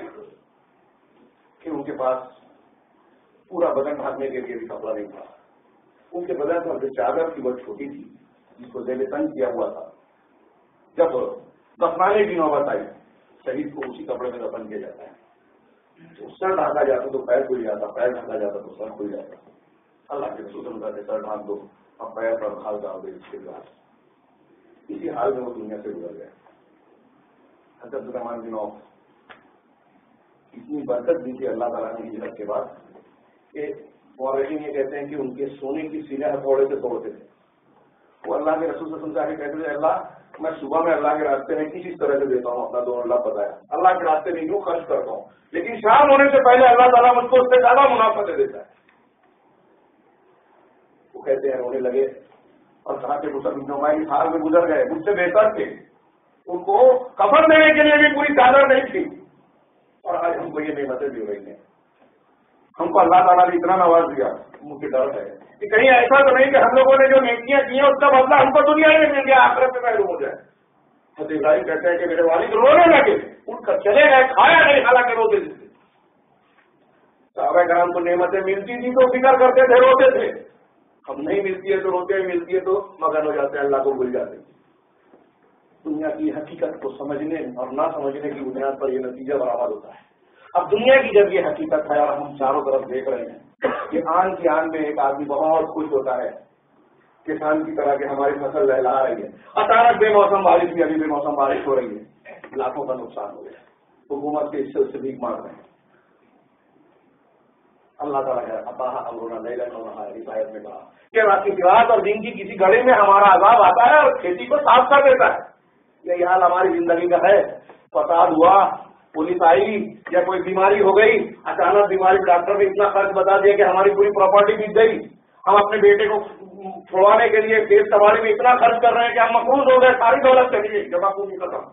کہ ان کے پاس پورا بدن ڈھانپنے کے لیے بھی کپڑا نہیں تھا. ان کے بدن پر جو چادر تھی وہ چھوٹی تھی جس کو ذیل تنگ کیا ہوا تھا. جب دفنانے کی نوبت آئی شہید کو اسی کپڑے میں دفن کیا جاتا ہے. تو سر ڈھانکا جاتا تو پیر کھل جاتا, پیر ڈھانکا جاتا تو سر کھل جاتا. اللہ کے رسول کرتے سر ڈھانک دو اب پیر پر کھال ڈال دو. اس کے بعد اسی حال میں وہ دنیا سے گزر گئے. حضرت عبدالرحمن بن عوف اتنی برکت دی تھی اللہ تعالیٰ نے ہجرت کے بعد کہ مورخین یہ کہتے ہیں کہ ان کے سونے کی سینے ہتھوڑے سے توڑتے تھے. وہ اللہ کے رسول سے سمجھا کے کہتے تھے اللہ میں صبح میں اللہ کے راستے میں کسی طرح سے دیتا ہوں اپنا دونوں اللہ پتہ ہے اللہ کے راستے میں یوں خرچ کرتا ہوں لیکن شام ہونے سے پہلے اللہ تعالیٰ مجھ کو اس سے زیادہ منافع دے دیتا ہے. وہ کہتے ہیں رونے لگے اور کہا کہ مصعب بن عمیر اس حال میں گزر گئے مجھ سے بہتر تھے. ان کو کفن دینے کے لیے بھی پوری چادر نہیں تھی اور آج ہم کو یہ نعمتیں بھی ہو رہی ہیں. ہم کو اللہ تعالیٰ نے اتنا نواز دیا مجھے ڈر ہے کہ کہیں ایسا تو نہیں کہ ہم لوگوں نے جو نیکیاں کی ہیں اس کا بدلہ ہم کو دنیا میں مل گیا آخرت میں محروم ہو جائے. حضرت ابراہیم کہتے ہیں کہ میرے والد رونے لگے اٹھ کر چلے گئے کھایا نہیں حالانکہ روتے تھے. صحابہ کرام کو نعمتیں ملتی تھی تو فکر کرتے تھے، روتے تھے. ہم نہیں ملتی ہے تو روتے ہیں، ملتی ہے تو مگن ہو جاتے ہیں، اللہ کو بھول جاتے ہیں. دنیا کی حقیقت کو سمجھنے اور نہ سمجھنے کی بنیاد پر یہ نتیجہ برآمد ہوتا ہے. اب دنیا کی جب یہ حقیقت ہے اور ہم چاروں طرف دیکھ رہے ہیں کہ آن کی آن میں ایک آدمی بہت خوش ہوتا ہے کسان کی طرح کہ ہماری فصل لہلا رہی ہے، اچانک بے موسم بارش بھی، ابھی بے موسم بارش ہو رہی ہے، لاکھوں کا نقصان ہو گیا، حکومت کے حصے سے بھیک مانگ رہے ہیں. اللہ تعالیٰ ہے اباہ امرنا لیلا ونہارا، اس آیت میں کہا کہ رات کی رات اور دن کی کسی گھڑی میں ہمارا عذاب آتا ہے اور کھیتی کو صاف کر دیتا ہے. یہی حال ہماری زندگی کا ہے. فساد ہوا، پولیس آئی یا کوئی بیماری ہو گئی، اچانک بیماری، ڈاکٹر نے اتنا خرچ بتا دیا کہ ہماری پوری پراپرٹی بک گئی. ہم اپنے بیٹے کو چھڑوانے کے لیے کیس سواری میں اتنا خرچ کر رہے ہیں کہ ہم مقروض ہو گئے، ساری دولت چلی گئی، جمع کو نہیں ختم.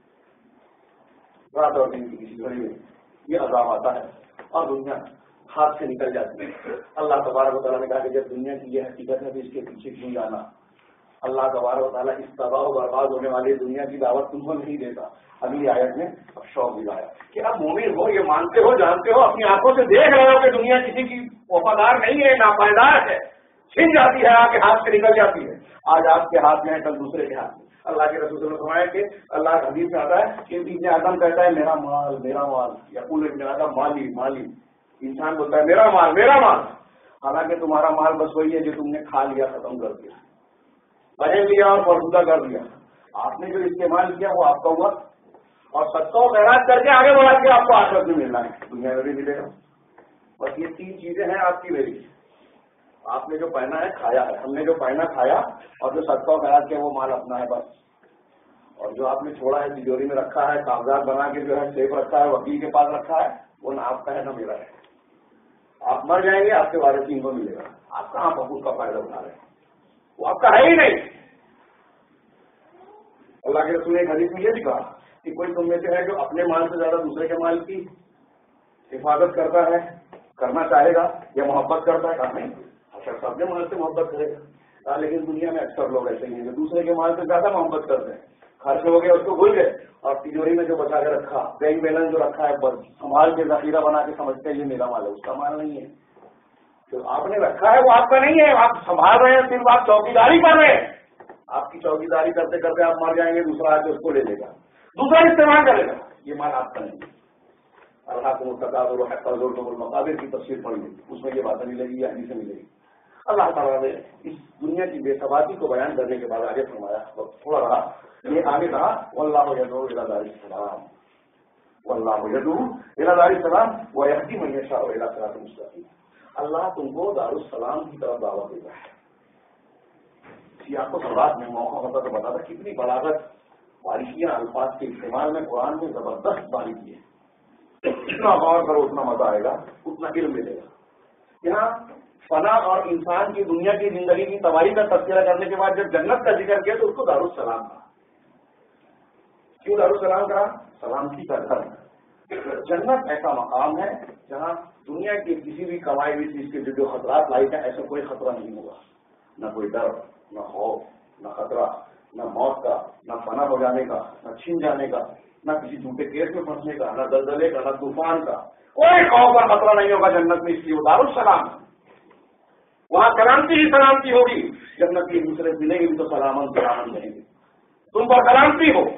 رات اور دن کی کسی گھڑی میں یہ عذاب آتا ہے اور دنیا ہاتھ سے نکل جاتی ہے. اللہ تبارک و تعالیٰ نے کہا کہ جب دنیا کی یہ حقیقت ہے تو اس کے پیچھے کیوں جانا. اللہ تبارک و تعالیٰ اس تباہ و برباد ہونے والی دنیا کی دعوت تم کو نہیں دیتا. اگلی آیت میں اب شوق دلایا کہ اب مومن ہو، یہ مانتے ہو، جانتے ہو، اپنی آنکھوں سے دیکھ رہے ہو کہ دنیا کسی کی وفادار نہیں ہے، ناپائیدار ہے، چھن جاتی ہے، آپ کے ہاتھ سے نکل جاتی ہے. آج آپ کے ہاتھ میں ہے، کل دوسرے کے ہاتھ میں. اللہ کے رسول نے فرمایا کہ اللہ کا حدیث میں آتا ہے کہ ابن آدم کہتا ہے میرا مال میرا مال، یقول ابن آدم مالی مالی. انسان بولتا ہے میرا مال میرا مال، حالانکہ تمہارا مال بس وہی ہے جو تم نے کھا لیا، ختم کر دیا، پہن لیا اور فرسودہ کر دیا. آپ نے جو استعمال کیا وہ آپ کا ہوا، اور صدقہ و خیرات کر کے آگے بڑھا کے آپ کو آخرت میں ملنا ہے، دنیا میں بھی ملے گا. بس یہ تین چیزیں ہیں آپ کی میری. آپ نے جو پہنا ہے کھایا ہے، ہم نے جو پہنا کھایا، اور جو صدقہ و خیرات کیا وہ مال اپنا ہے بس. اور جو آپ نے چھوڑا ہے تجوری میں رکھا ہے، کاغذات بنا کے جو ہے سیف رکھا ہے، وکیل کے پاس رکھا ہے، وہ نہ آپ کا ہے نہ میرا ہے. آپ مر جائیں گے، آپ کے وارثین کو ملے گا. آپ کہاں پر اس کا فائدہ اٹھا رہے ہیں، وہ آپ کا ہے ہی نہیں. اللہ کے رسول نے ایک حدیث میں یہ بھی کہا کہ کوئی تم میں سے ہے جو اپنے مال سے زیادہ دوسرے کے مال کی حفاظت کرتا ہے، کرنا چاہے گا یا محبت کرتا ہے. کہا نہیں، اچھا اپنے مال سے محبت کرے گا. لیکن دنیا میں اکثر لوگ ایسے ہی ہیں جو دوسرے کے مال سے زیادہ محبت کرتے ہیں. خرچ ہو گیا اس کو بھول گئے، اور تجوری میں جو بچا کے رکھا، بینک بیلنس جو رکھا ہے بس سنبھال کے ذخیرہ بنا کے سمجھتے ہیں یہ میرا مال ہے، اس کا مال نہیں ہے. جو آپ نے رکھا ہے وہ آپ کا نہیں ہے، آپ سنبھال رہے ہیں، صرف آپ چوکیداری کر رہے ہیں. آپ کی چوکیداری کرتے کرتے آپ مر جائیں گے، دوسرا آ کے اس کو لے لے گا، دوسرا استعمال کرے گا. یہ مال آپ کا نہیں ہے. اللہ کو مستقبل اور مقابر کی تفسیر پڑھی، اس میں یہ باتیں ملے گی، یہ حدیث سے ملے گی. اللہ تعالیٰ نے اس دنیا کی بے ثباتی کو بیان کرنے کے بعد آگے فرمایا، تھوڑا رہا یہ آگے کہا واللہ یدعو الی دار السلام، واللہ یدعو الی دار السلام ویہدی من یشاء الی صراط مستقیم. اللہ تم کو دار السلام کی طرف دعوت دیتا ہے. سیاق و سواد میں موقع ہوتا تو بتا تھا کتنی بلاغت، باریکیاں الفاظ کے استعمال میں قرآن میں زبردست باریکی ہے. جتنا غور کرو اتنا مزہ آئے گا، اتنا علم ملے گا. یہاں فنا اور انسان کی دنیا کی زندگی کی تباہی کا تذکرہ کرنے کے بعد جب جنت کا ذکر کیا تو اس کو دارالسلام کہا. کیوں دارالسلام کہا؟ سلامتی کا گھر. جنت ایسا مقام ہے جہاں دنیا کی کسی بھی کمائی ہوئی چیز کے جو خطرات لائی ہیں ایسا کوئی خطرہ نہیں ہوگا. نہ کوئی ڈر، نہ خوف، نہ خطرہ، نہ موت کا، نہ فنا ہو جانے کا، نہ چھین جانے کا، نہ کسی جھوٹے کیس میں پھنسنے کا، نہ زلزلے کا، نہ طوفان کا. کوئی خوف اور خطرہ نہیں ہوگا جنت میں. اس لیے وہ دارالسلام ہے. وہاں سلامتی ہی سلامتی ہوگی. جنت کی ایک دوسرے ملیں گے بھی تو سلامن سلامن رہیں گے. تم پر سلامتی ہو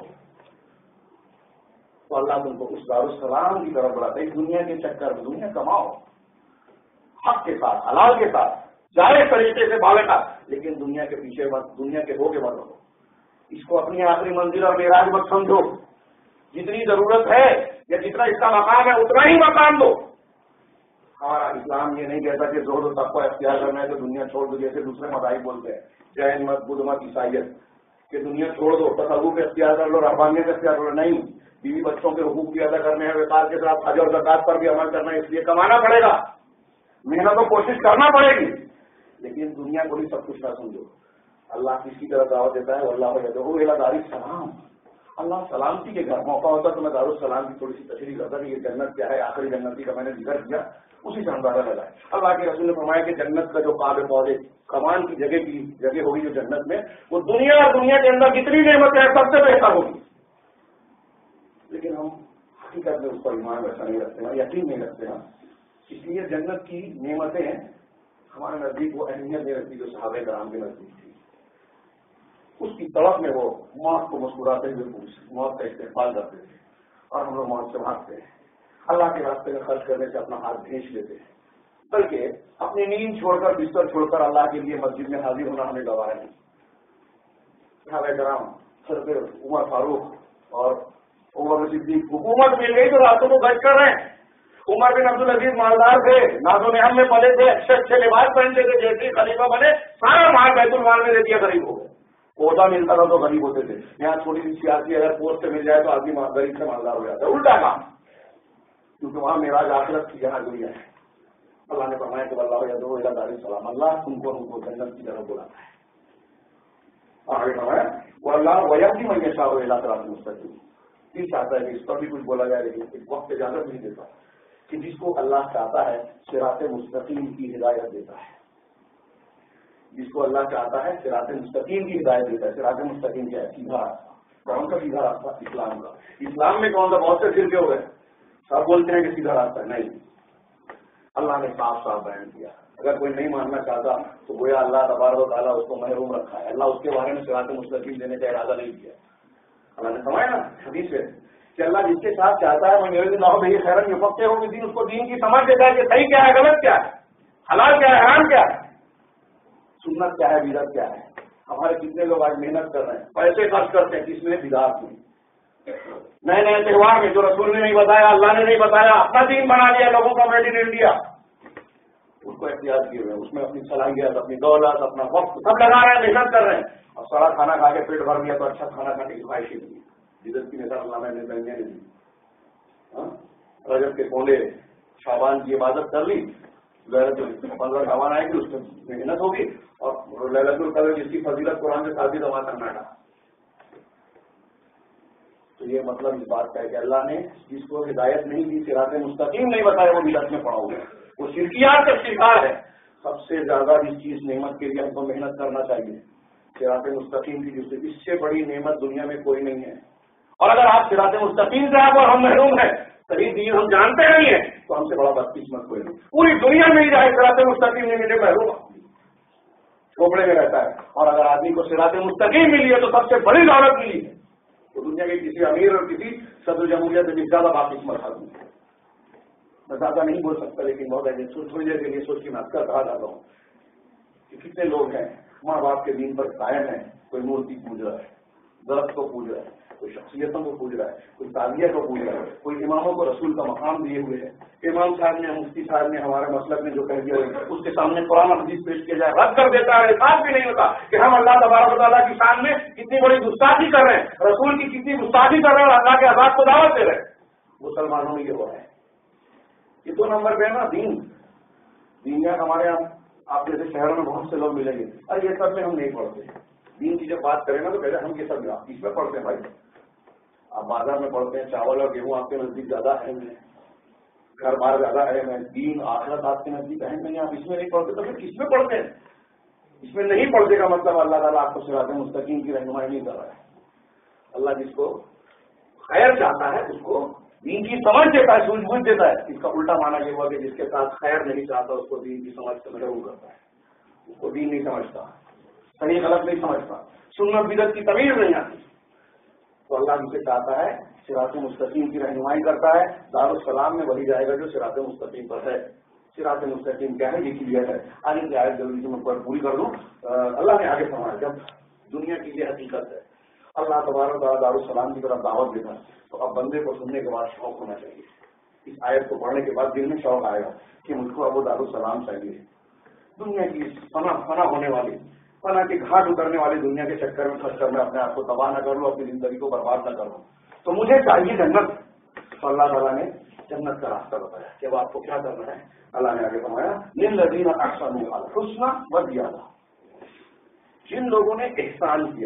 تو اللہ تم کو اس دارالسلام کی طرف بڑھاتا ہے. اس دنیا کے چکر میں دنیا کماؤ حق کے ساتھ، حلال کے ساتھ، جائز طریقے سے بھاگا، لیکن دنیا کے پیچھے مت، دنیا کے ہو کے مت رہو. اس کو اپنی آخری منزل اور معراج مت سمجھو. جتنی ضرورت ہے یا جتنا اس کا مقام ہے اتنا ہی مقام دو. ہمارا اسلام یہ نہیں کہتا کہ زہد و تقویٰ اختیار کرنا ہے تو دنیا چھوڑ دو، جیسے دوسرے مذاہب بولتے ہیں، جین مت، بدھ مت، عیسائیت، کہ دنیا چھوڑ دو، تصوف اختیار کر لو، رہبانیت اختیار کر لو. نہیں، بیوی بچوں کے حقوق بھی ادا کرنے ہیں، وقار کے ساتھ حج اور زکات پر بھی عمل کرنا ہے. اس لیے کمانا پڑے گا، محنت و کوشش کرنا پڑے گی، لیکن دنیا کو بھی سب کچھ نہ سمجھو. اللہ کس کی طرف دعوت دیتا ہے؟ اللہ یدعو الی دار السلام. اللہ سلامتی کے گھر. موقع ہوتا تو میں دارالسلام کی تھوڑی سی تشریح کرتا کہ یہ جنت کیا ہے. آخری جنتی کا میں نے ذکر کیا، اسی سے اندازہ لگا ہے. اللہ کے رسول نے فرمایا کہ جنت کا جو قاب پودے کمان کی جگہ کی جگہ ہوگی جو جنت میں، وہ دنیا اور دنیا کے اندر جتنی نعمتیں ہیں سب سے بہتر ہوگی. لیکن ہم حقیقت میں اس پر ایمان ویسا نہیں رکھتے ہیں، یقین نہیں رکھتے ہیں. اس لیے جنت کی نعمتیں ہمارے نزدیک وہ اہمیت نہیں رکھتی جو صحابہ کرام کے نزدیک تھی. اس کی طرف میں وہ موت کو مسکراتے ہوئے موت کا استقبال کرتے تھے اور ہم لوگ موت سے بھاگتے ہیں. اللہ کے راستے میں خرچ کرنے سے اپنا ہاتھ بھیج لیتے ہیں, بلکہ اپنی نیند چھوڑ کر بستر چھوڑ کر اللہ کے لیے مسجد میں حاضر ہونا ہمیں گوارا نہیں. صحابہ کرام حضرت عمر فاروق اور عمر صدیق حکومت مل گئی تو راتوں کو گشت کر رہے ہیں. عمر بن عبدالعزیز مالدار تھے, ناز و نعم میں پلے تھے, اچھے اچھے لباس پہنتے تھے, جیسے خلیفہ بنے سارا مال بیت المال میں دے دیا غریب ہو گئے. عہدہ ملتا تھا تو غریب ہوتے تھے. یہاں چھوٹی سی سیاسی اگر پوسٹ مل جائے تو آدمی غریب سے مالدار ہو جاتا ہے. الٹا کام, کیونکہ وہاں معراج آخرت کی جہاں دنیا ہے. اللہ نے فرمایا کہ اللہ یدعو الی دار السلام, اللہ تم کو ہم کو جنت کی طرف بلاتا ہے. آگے فرمایا واللہ ویہدی من یشاء الی صراط مستقیم. یہ چاہتا ہے کہ اس پر بھی کچھ بولا جائے, لیکن وقت اجازت نہیں دیتا کہ جس کو اللہ چاہتا ہے صراط مستقیم کی ہدایت دیتا ہے. جس کو اللہ چاہتا ہے صراط مستقیم کی ہدایت دیتا ہے. صراط مستقیم کیا ہے؟ سیدھا راستہ. کون سا سیدھا راستہ؟ اسلام کا. اسلام میں کون سا بہت سے فرقے ہو گئے, سب بولتے ہیں کہ سیدھا راستہ ہے. نہیں, اللہ نے صاف صاف بیان کیا. اگر کوئی نہیں ماننا چاہتا تو گویا اللہ تبارک و تعالیٰ اس کو محروم رکھا ہے. اللہ اس کے بارے میں صراط مستقیم دینے کا ارادہ نہیں کیا. اللہ نے سمجھا نا حدیث ہے کہ اللہ جس کے ساتھ چاہتا ہے میں اللہ بھائی خیرن یفقہہ ہو دین, اس کو دین کی سمجھ دیتا ہے کہ صحیح کیا ہے, غلط کیا ہے, حلال کیا ہے, حرام کیا ہے, سنت کیا ہے, بدعت کیا ہے. ہمارے کتنے لوگ آج محنت کر رہے ہیں, پیسے خرچ کرتے ہیں کس میں, بدعت میں, نئے نئے تہوار میں جو رسول نے نہیں بتایا, اللہ نے نہیں بتایا, اپنا دین بنا لیا لوگوں کا, میڈ ان انڈیا, اس کو احتیاط کیے ہوئے, اس میں اپنی صلاحیت, اپنی دولت, اپنا وقت سب لگا رہے ہیں, محنت کر رہے ہیں, اور سارا کھانا کھا کے پیٹ بھر لیا تو اچھا کھانا کھانے کی خواہش ہی نہیں. جدت کی مثال اللہ نے دنیا نے دی. رجب کے کونڈے شعبان کی عبادت کر لی, پندرہ شعبان آئے گی, اس میں محنت ہوگی, اور ليلۃ القدر جس کی فضیلت قرآن سے ثابت ہوا کرنا ہے. تو یہ مطلب اس بات کا ہے کہ اللہ نے جس کو ہدایت نہیں دی, صراط مستقیم نہیں بتایا, وہ بدعت میں پڑا ہوا ہے, وہ شرکیات کا شکار ہے. سب سے زیادہ اس چیز نعمت کے لیے ہم کو محنت کرنا چاہیے, صراط مستقیم کی, جس سے اس سے بڑی نعمت دنیا میں کوئی نہیں ہے. اور اگر آپ صراط مستقیم سے آپ اور ہم محروم ہیں, صحیح دین ہم جانتے نہیں ہیں, تو ہم سے بڑا بدقسمت کوئی نہیں. پوری دنیا میں ہی جائے صراط مستقیم نہیں ملے, محروم چھوپڑے میں رہتا ہے. اور اگر آدمی کو صراط مستقیم ملی ہے تو سب سے بڑی دولت ملی ہے. تو دنیا کے کسی امیر اور کسی صدر جمہوریہ سے بھی زیادہ بدقسمت آدمی ہے. میں زیادہ نہیں بول سکتا, لیکن بہت ہے تھوڑی دیر کے لیے سوچ کے میں کہا جاتا ہوں کہ کتنے لوگ ہیں ماں باپ کے دین پر قائم ہیں. کوئی مورتی پوج رہا ہے, درخت کو پوج رہا ہے, کوئی شخصیتوں کو پوج رہا ہے, کوئی تعزیہ کو پوج رہا ہے, کوئی اماموں کو رسول کا مقام دیے ہوئے ہے. امام صاحب نے, مفتی صاحب نے, ہمارے مسلک نے جو کہہ دیا اس کے سامنے قرآن حدیث پیش کیا جائے, رد کر دیتا ہے. احساس بھی نہیں ہوتا کہ ہم اللہ تبارک و تعالیٰ کی شان میں کتنی بڑی گستاخی کر رہے ہیں, رسول کی کتنی گستاخی کر رہے ہیں, اور اللہ کے عذاب کو دعوت دے رہے ہیں. مسلمانوں میں یہ ہو رہا ہے. یہ دو نمبر پہ ہے نا دین. دین ہے ہمارے یہاں آپ جیسے شہروں میں بہت سے لوگ ملیں گے, اور یہ سب میں ہم نہیں پڑھتے. دین کی جب بات کریں نا تو کہتے ہیں ہم یہ سب اس میں پڑھتے ہیں. بھائی آپ بازار میں پڑھتے ہیں, چاول اور گیہوں آپ کے نزدیک زیادہ اہم ہے, گھر بار زیادہ اہم ہے, دین آخرت آپ کے نزدیک اہم نہیں, آپ اس میں نہیں پڑھتے تو پھر کس میں پڑھتے ہیں؟ اس میں نہیں پڑھنے کا مطلب اللہ تعالیٰ آپ کو صراط مستقیم کی رہنمائی نہیں کر رہا ہے. اللہ جس کو خیر چاہتا ہے اس کو دین کی سمجھ دیتا ہے, سوجھ بوجھ دیتا ہے. اس کا الٹا مانا یہ ہوا کہ جس کے ساتھ خیر نہیں چاہتا اس کو دین کی سمجھ سے محروم کرتا ہے. اس کو دین نہیں سمجھتا, صحیح غلط نہیں سمجھتا, سنت بدعت کی تمیز نہیں آتی. تو اللہ جسے چاہتا ہے صراط مستقیم کی رہنمائی کرتا ہے. دارالسلام میں وہی جائے گا جو صراط مستقیم پر ہے. صراط مستقیم کیا ہے, یہ کلیئر ہے. آگے کی آیت جلدی سے میں پوری کر دوں. اللہ نے آگے فرمایا جب دنیا کی یہ حقیقت ہے, اللہ تبارک و تعالیٰ دارالسلام کی طرف دعوت دیتا ہے, تو اب بندے کو سننے کے بعد شوق ہونا چاہیے. اس آیت کو پڑھنے کے بعد دل میں شوق آئے گا کہ مجھ کو اب وہ دارالسلام چاہیے. دنیا کی فنا فنا ہونے والی, فنا کے گھاٹ اترنے والی دنیا کے چکر میں پھنس کر میں اپنے آپ کو تباہ نہ کر لوں, اپنی زندگی کو برباد نہ کروں. تو مجھے چاہیے جنت. تو اللہ تعالیٰ نے جنت کا راستہ بتایا کہ اب آپ کو کیا کرنا ہے. اللہ نے آگے فرمایا للذین احسنوا الحسنی وزیادہ. جن لوگوں نے احسان کیا,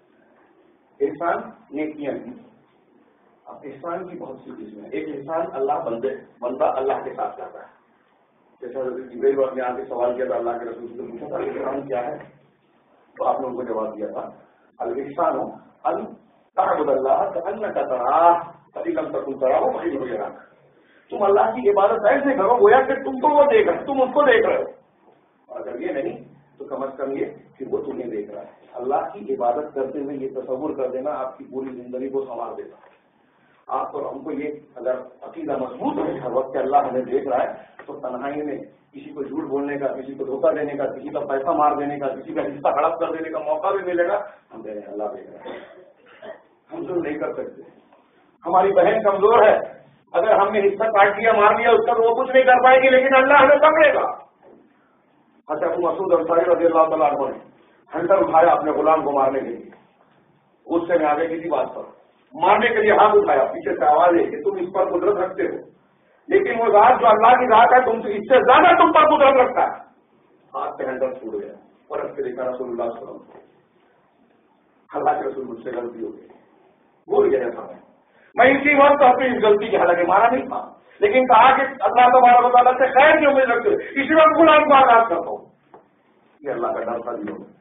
احسان نیکیاں کی. اب احسان کی بہت سی قسمیں ہیں. ایک احسان اللہ بندے بندہ اللہ کے ساتھ کرتا ہے. جیسا جبریل نے آ کے سوال کیا تھا اللہ کے رسول سے پوچھا تھا احسان کیا ہے, تو آپ نے ان کو جواب دیا تھا الاحسان ان تعبد اللہ کأنک تراہ فإن لم تکن تراہ فإنہ یراک. تم اللہ کی عبادت ایسے کرو گویا کہ تم تو وہ دیکھ رہے تم اس کو دیکھ رہے ہو، اور اگر یہ نہیں تو کم از کم یہ کہ وہ تمہیں دیکھ رہا ہے۔ اللہ کی عبادت کرتے ہوئے یہ تصور کر دینا آپ کی پوری زندگی کو سنوار دیتا ہے۔ آپ اور ہم کو یہ اگر عقیدہ مضبوط ہے ہر وقت کہ اللہ ہمیں دیکھ رہا ہے تو تنہائی میں کسی کو جھوٹ بولنے کا، کسی کو دھوکہ دینے کا، کسی کا پیسہ مار دینے کا، کسی کا حصہ ہڑپ کر دینے کا موقع بھی ملے گا، ہم کہہ رہے ہیں اللہ دیکھ رہا ہے، ہم ظلم نہیں کر سکتے۔ ہماری بہن کمزور ہے، اگر ہم نے حصہ کاٹ دیا مار دیا اس کا تو وہ کچھ نہیں کر پائے گی، لیکن اللہ ہمیں پکڑے گا۔ حضرت ابو مسعود انصاری رضی اللہ تعالیٰ عنہ نے ہنٹر اٹھایا اپنے غلام کو مارنے کے لیے، اس سے میں آگے کسی بات پر مارنے کے لیے ہاتھ اٹھایا، پیچھے سے آواز ہے کہ تم اس پر قدرت رکھتے ہو، لیکن وہ ذات جو اللہ کی ذات ہے تم سے اس سے زیادہ تم پر قدرت رکھتا ہے۔ ہاتھ سے ہینڈل چھوڑ گیا اور اس کے دیکھا رسول اللہ صلی اللہ علیہ وسلم، اللہ کے رسول مجھ سے غلطی ہو گئی، بھول گیا تھا میں میں اسی وقت اپنی اس غلطی کی حالانکہ مارا نہیں تھا، لیکن کہا کہ اللہ تبارک و تعالیٰ سے خیر کی امید رکھتے اسی وقت غلام کو آزاد کرتا ہوں۔ یہ اللہ کا ڈر تھا دلوں میں۔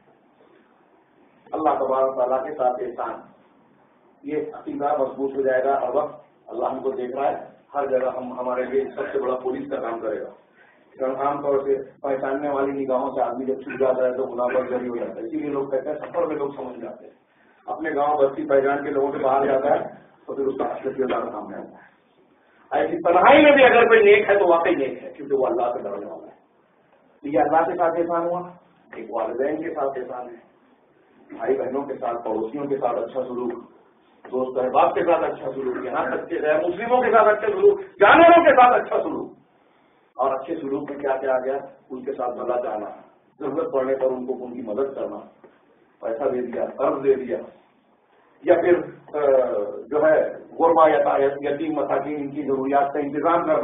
اللہ تبارک و تعالیٰ کے ساتھ احسان، یہ عقیدہ مضبوط ہو جائے گا، ہر وقت اللہ ہم کو دیکھ رہا ہے، ہر جگہ ہم ہمارے لیے سب سے بڑا پولیس کا کام کرے گا۔ عام طور سے پہچاننے والی نگاہوں سے آدمی جب چھوٹ جاتا ہے تو منافع جاری ہو جاتا ہے، اسی لیے لوگ کہتے ہیں سفر میں لوگ سمجھ جاتے ہیں، اپنے گاؤں بستی پہچان کے لوگوں سے باہر جاتا ہے تو پھر اس کا اصل کردار سامنے آتا ہے۔ ایسی تنہائی میں بھی اگر کوئی نیک ہے تو واقعی نیک ہے، کیونکہ وہ اللہ سے ڈرنے والا ہے۔ یہ اللہ کے ساتھ احسان ہوا، ایک والدین کے ساتھ احسان ہے، بھائی بہنوں کے ساتھ، پڑوسیوں کے ساتھ اچھا سلوک، دوست احباب کے ساتھ اچھا سلوک، یہاں تک کہ غیر مسلموں کے ساتھ اچھا سلوک، جانوروں کے ساتھ اچھا سلوک۔ اور اچھے سلوک میں کیا کیا آ گیا؟ ان کے ساتھ بھلا چاہنا، ضرورت پڑنے پر ان کو ان کی مدد کرنا، پیسہ دے دیا، قرض دے دیا، یا پھر جو ہے غربا یا یتیم مساکین ان کی ضروریات کا انتظام کرنا،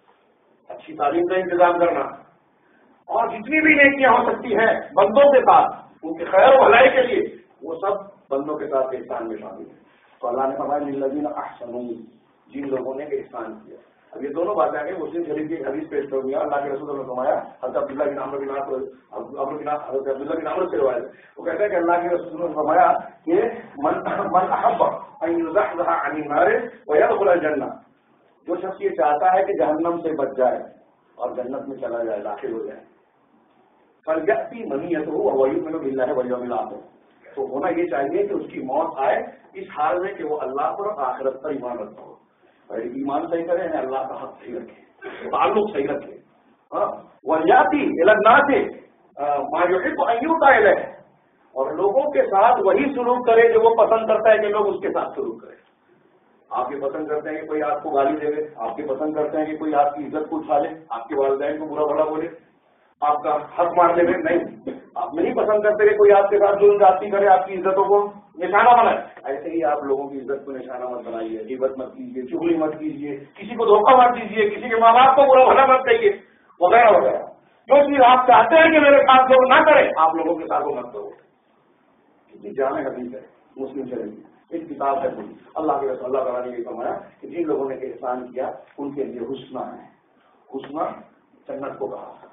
اچھی تعلیم کا انتظام کرنا، اور جتنی بھی نیکیاں ہو سکتی ہیں بندوں کے ساتھ ان کی خیر و بھلائی کے لیے، وہ سب بندوں کے ساتھ احسان میں شامل ہے۔ تو اللہ نے فرمایا للذین احسنوا، جن لوگوں نے احسان کیا۔ اب یہ دونوں باتیں آگے مسلم شریف کی حدیث پیش کر دیا، اللہ کے رسول نے فرمایا، حضرت عبداللہ بن عمرو بن عاص حضرت عبداللہ بن عمرو سے روایت ہے، وہ کہتے ہیں کہ اللہ کے رسول نے فرمایا کہ من من احب ان یزحزح عن النار ويدخل الجنہ، جو شخص یہ چاہتا ہے کہ جہنم سے بچ جائے اور جنت میں چلا جائے، داخل ہو جائے، فلیأتی منیتہ وهو یؤمن باللہ والیوم الآخر، تو ہونا یہ چاہیے کہ اس کی موت آئے اس حال میں کہ وہ اللہ پر آخرت پر ایمان رکھتا ہو، ایمان صحیح کرے یعنی اللہ کا حق صحیح رکھے، تعلق صحیح رکھے، وَلْيَأْتِ إِلَى النَّاسِ مَا يُحِبُّ أَن يُؤْتَى إِلَيْهِ، اور لوگوں کے ساتھ وہی سلوک کرے جو وہ پسند کرتا ہے کہ لوگ اس کے ساتھ سلوک کریں۔ آپ یہ پسند کرتے ہیں کہ کوئی آپ کو گالی دے دے، آپ یہ پسند کرتے ہیں کہ کوئی آپ کی عزت کو اٹھا لے، آپ کے والدین کو برا بھلا بولے، آپ کا حق مار لے، نہیں، آپ نہیں پسند کرتے کہ کوئی آپ کے ساتھ ظلم زیادتی کرے، آپ کی عزتوں کو نشانہ بنائے، ایسے ہی آپ لوگوں کی عزت کو نشانہ مت بنائیے، غیبت مت کیجیے، چغلی مت کیجیے، کسی کو دھوکہ مت دیجیے، کسی کے ماں باپ کو برا بھلا مت کہیے، وغیرہ وغیرہ۔ جو چیز آپ چاہتے ہیں کہ میرے ساتھ لوگ نہ کریں، آپ لوگوں کے ساتھ وہ مت کرو۔ کتنی جامع حدیث ہے مسلم شریف، ایک کتاب ہے، اللہ کے رسول اللہ تعالیٰ نے یہ فرمایا کہ جن لوگوں نے احسان کیا ان کے لیے حسنہ ہے، حسنہ جنت کو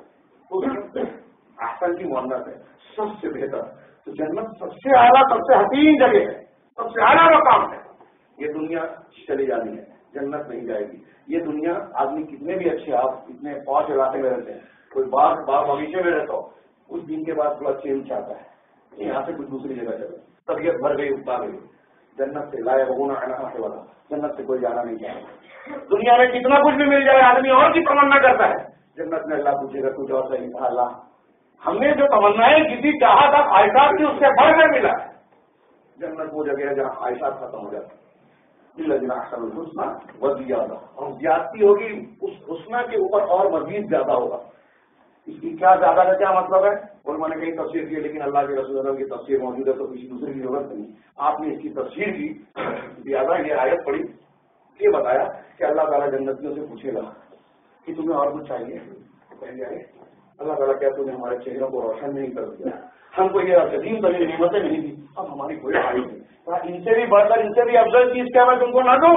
کہا، احسن کی مؤنث ہے، سب سے بہتر، تو جنت سب سے اعلیٰ، سب سے حسین جگہ ہے، سب سے اعلیٰ مقام ہے۔ یہ دنیا چلی جانی ہے، جنت نہیں جائے گی۔ یہ دنیا آدمی کتنے بھی اچھے، آپ اتنے پانچ علاقے میں رہتے ہیں، کوئی باغ باغ باغیچے میں رہتا ہو، کچھ دن کے بعد تھوڑا چینج چاہتا ہے، یہاں سے کچھ دوسری جگہ چلے، طبیعت بھر گئی، اتار گئی، جنت سے لا یبغون عنہا حولا، جنت سے کوئی جانا نہیں چاہتا۔ دنیا میں کتنا کچھ بھی مل جائے آدمی اور کی تمنا کرتا ہے، جنت میں اللہ پوچھے گا کچھ اور صحیح کہا، اللہ ہم نے جو تمنائیں کسی چاہا تھا خواہشات کی اس سے بڑھ کر ملا ہے۔ جنت وہ جگہ ہے جہاں خواہشات ختم ہو جاتی ہیں، للذین احسنوا الحسنى وزیادہ، اور زیادتی ہوگی اس حسنہ کے اوپر اور مزید زیادہ ہوگا۔ اس کی کیا زیادہ کا کیا مطلب ہے؟ علماء نے کئی تفسیر کی، لیکن اللہ کے رسول اللہ کی تفسیر موجود ہے تو کسی دوسرے کی ضرورت نہیں، آپ نے اس کی تفسیر کی، زیادہ یہ آیت پڑھی، یہ بتایا کہ اللہ تعالیٰ جنتیوں سے پوچھے گا کہ تمہیں اور کچھ چاہیے، کہیں گے اللہ تعالیٰ کیا تم نے ہمارے چہروں کو روشن نہیں کر دیا، ہم کو یہ قدیم ترین نعمتیں نہیں دی، اب ہماری کوئی حالی نہیں، ان سے بھی بڑھ کر، ان سے بھی افضل چیز کیا میں تم کو نہ دوں؟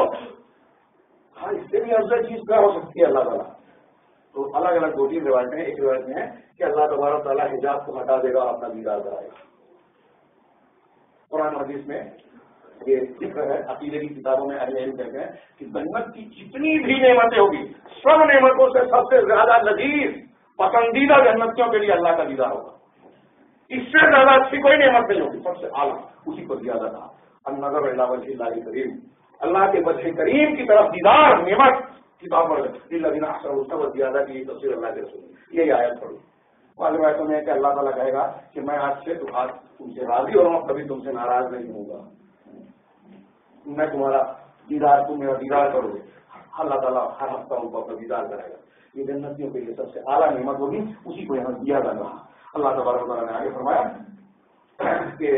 ہاں، اس سے بھی افضل چیز کیا ہو سکتی ہے اللہ تعالیٰ؟ تو الگ الگ دو تین روایتیں ہیں، ایک روایت میں ہے کہ اللہ تبارک تعالیٰ حجاب کو ہٹا دے گا اور اپنا دیدار کرائے گا۔ قرآن حدیث میں یہ ذکر ہے عقیدے کی کتابوں میں اہل علم کہتے ہیں کہ جنت کی جتنی بھی نعمتیں ہوگی سب نعمتوں سے سب سے زیادہ لذیذ پسندیدہ جنتیوں کے لیے اللہ کا دیدار ہوگا. اس سے زیادہ اچھی کوئی نعمت نہیں ہوگی. سب سے اعلیٰ اسی کو زیادہ تھا النظر الی وجہ اللہ کریم, اللہ کے وجہ کریم کی طرف دیدار نعمت کتاب پر الذین احسنوا اس کا زیادہ کی تفسیر اللہ کے رسول یہی آیت پڑھی. معلوم ایسا میں کہ اللہ تعالیٰ کہے گا کہ میں آج سے تو آج تم سے راضی ہو رہا ہوں, کبھی تم سے ناراض نہیں ہوں گا, میں تمہارا دیدار تم میرا دیدار کرو گے. اللہ تعالیٰ ہر ہفتہ ان کو اپنا دیدار کرے گا. یہ جنتیوں کے لیے سب سے اعلیٰ نعمت ہوگی, اسی کو یہاں دیا جا رہا. اللہ تبارک و تعالیٰ نے آگے فرمایا کہ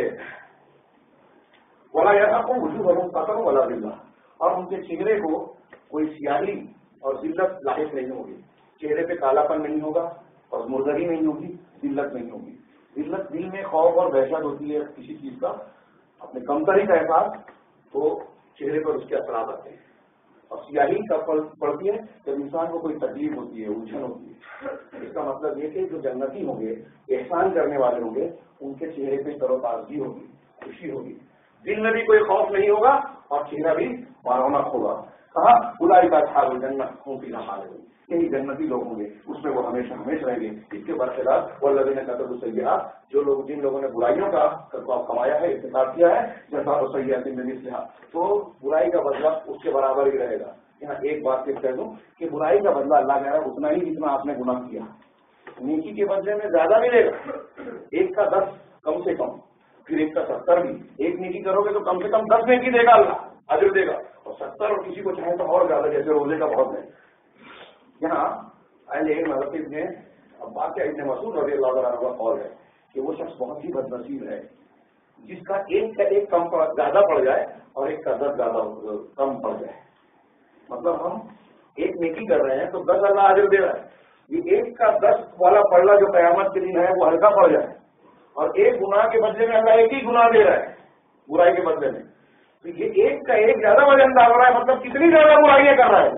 ولا یرحقهم وجوہهم قتر ولا ذلہ, اور ان کے چہرے کو کوئی سیاہی اور ذلت لاحق نہیں ہوگی. چہرے پہ کالا پن نہیں ہوگا اور مردری نہیں ہوگی, ذلت نہیں ہوگی. ذلت دل میں خوف اور دہشت ہوتی ہے کسی چیز کا, اپنے کمتری کا احساس, تو چہرے پر اس کے اثرات آتے ہیں. اور سیاہی کا پڑتی ہے جب انسان کو کوئی تکلیف ہوتی ہے, الجھن ہوتی ہے. اس کا مطلب یہ کہ جو جنتی ہوں گے, احسان کرنے والے ہوں گے, ان کے چہرے پہ تر و تازگی ہوگی, خوشی ہوگی, دل میں بھی کوئی خوف نہیں ہوگا اور چہرہ بھی رونق ہوگا. کہا اولئک کا اصحاب الجنت هم فیہا خالدون, یہی جنتی لوگ ہوں گے, اس میں وہ ہمیشہ ہمیشہ رہیں گے. اس کے برخلاف والذین کسبوا السیئات, جو لوگ جن لوگوں نے برائیوں کا کمایا ہے, ارتکاب کیا ہے, جزاء سیئۃ بمثلھا, تو برائی کا بدلہ اس کے برابر ہی رہے گا. یہاں ایک بات صرف کہہ دوں کہ برائی کا بدلہ اللہ کہہ رہا ہے اتنا ہی جتنا آپ نے گناہ کیا. نیکی کے بدلے میں زیادہ ملے گا, ایک کا دس کم سے کم, پھر ایک کا ستر بھی. ایک نیکی کرو گے تو کم سے کم دس نیکی دے گا اللہ, اجر دے گا, اور ستر اور کسی کو چاہے تو اور زیادہ, جیسے روزے کا بہت ہے. یہاں اہل علم حضرت نے عباس ابن مسعود رضی اللہ عنہ کا قول ہے کہ وہ شخص بہت ہی بد نصیب ہے جس کا ایک کا ایک کم زیادہ پڑ جائے اور ایک کا دس زیادہ کم پڑ جائے. مطلب ہم ایک نیکی کر رہے ہیں تو دس اللہ اجر دے رہا ہے, یہ ایک کا دس والا پڑھنا جو قیامت کے دن ہے وہ ہلکا پڑ جائے, اور ایک گناہ کے بدلے میں اللہ ایک ہی گناہ دے رہا ہے برائی کے بدلے میں, تو یہ ایک کا ایک زیادہ وزن ڈال رہا ہے. مطلب کتنی زیادہ برائیاں کر رہا ہے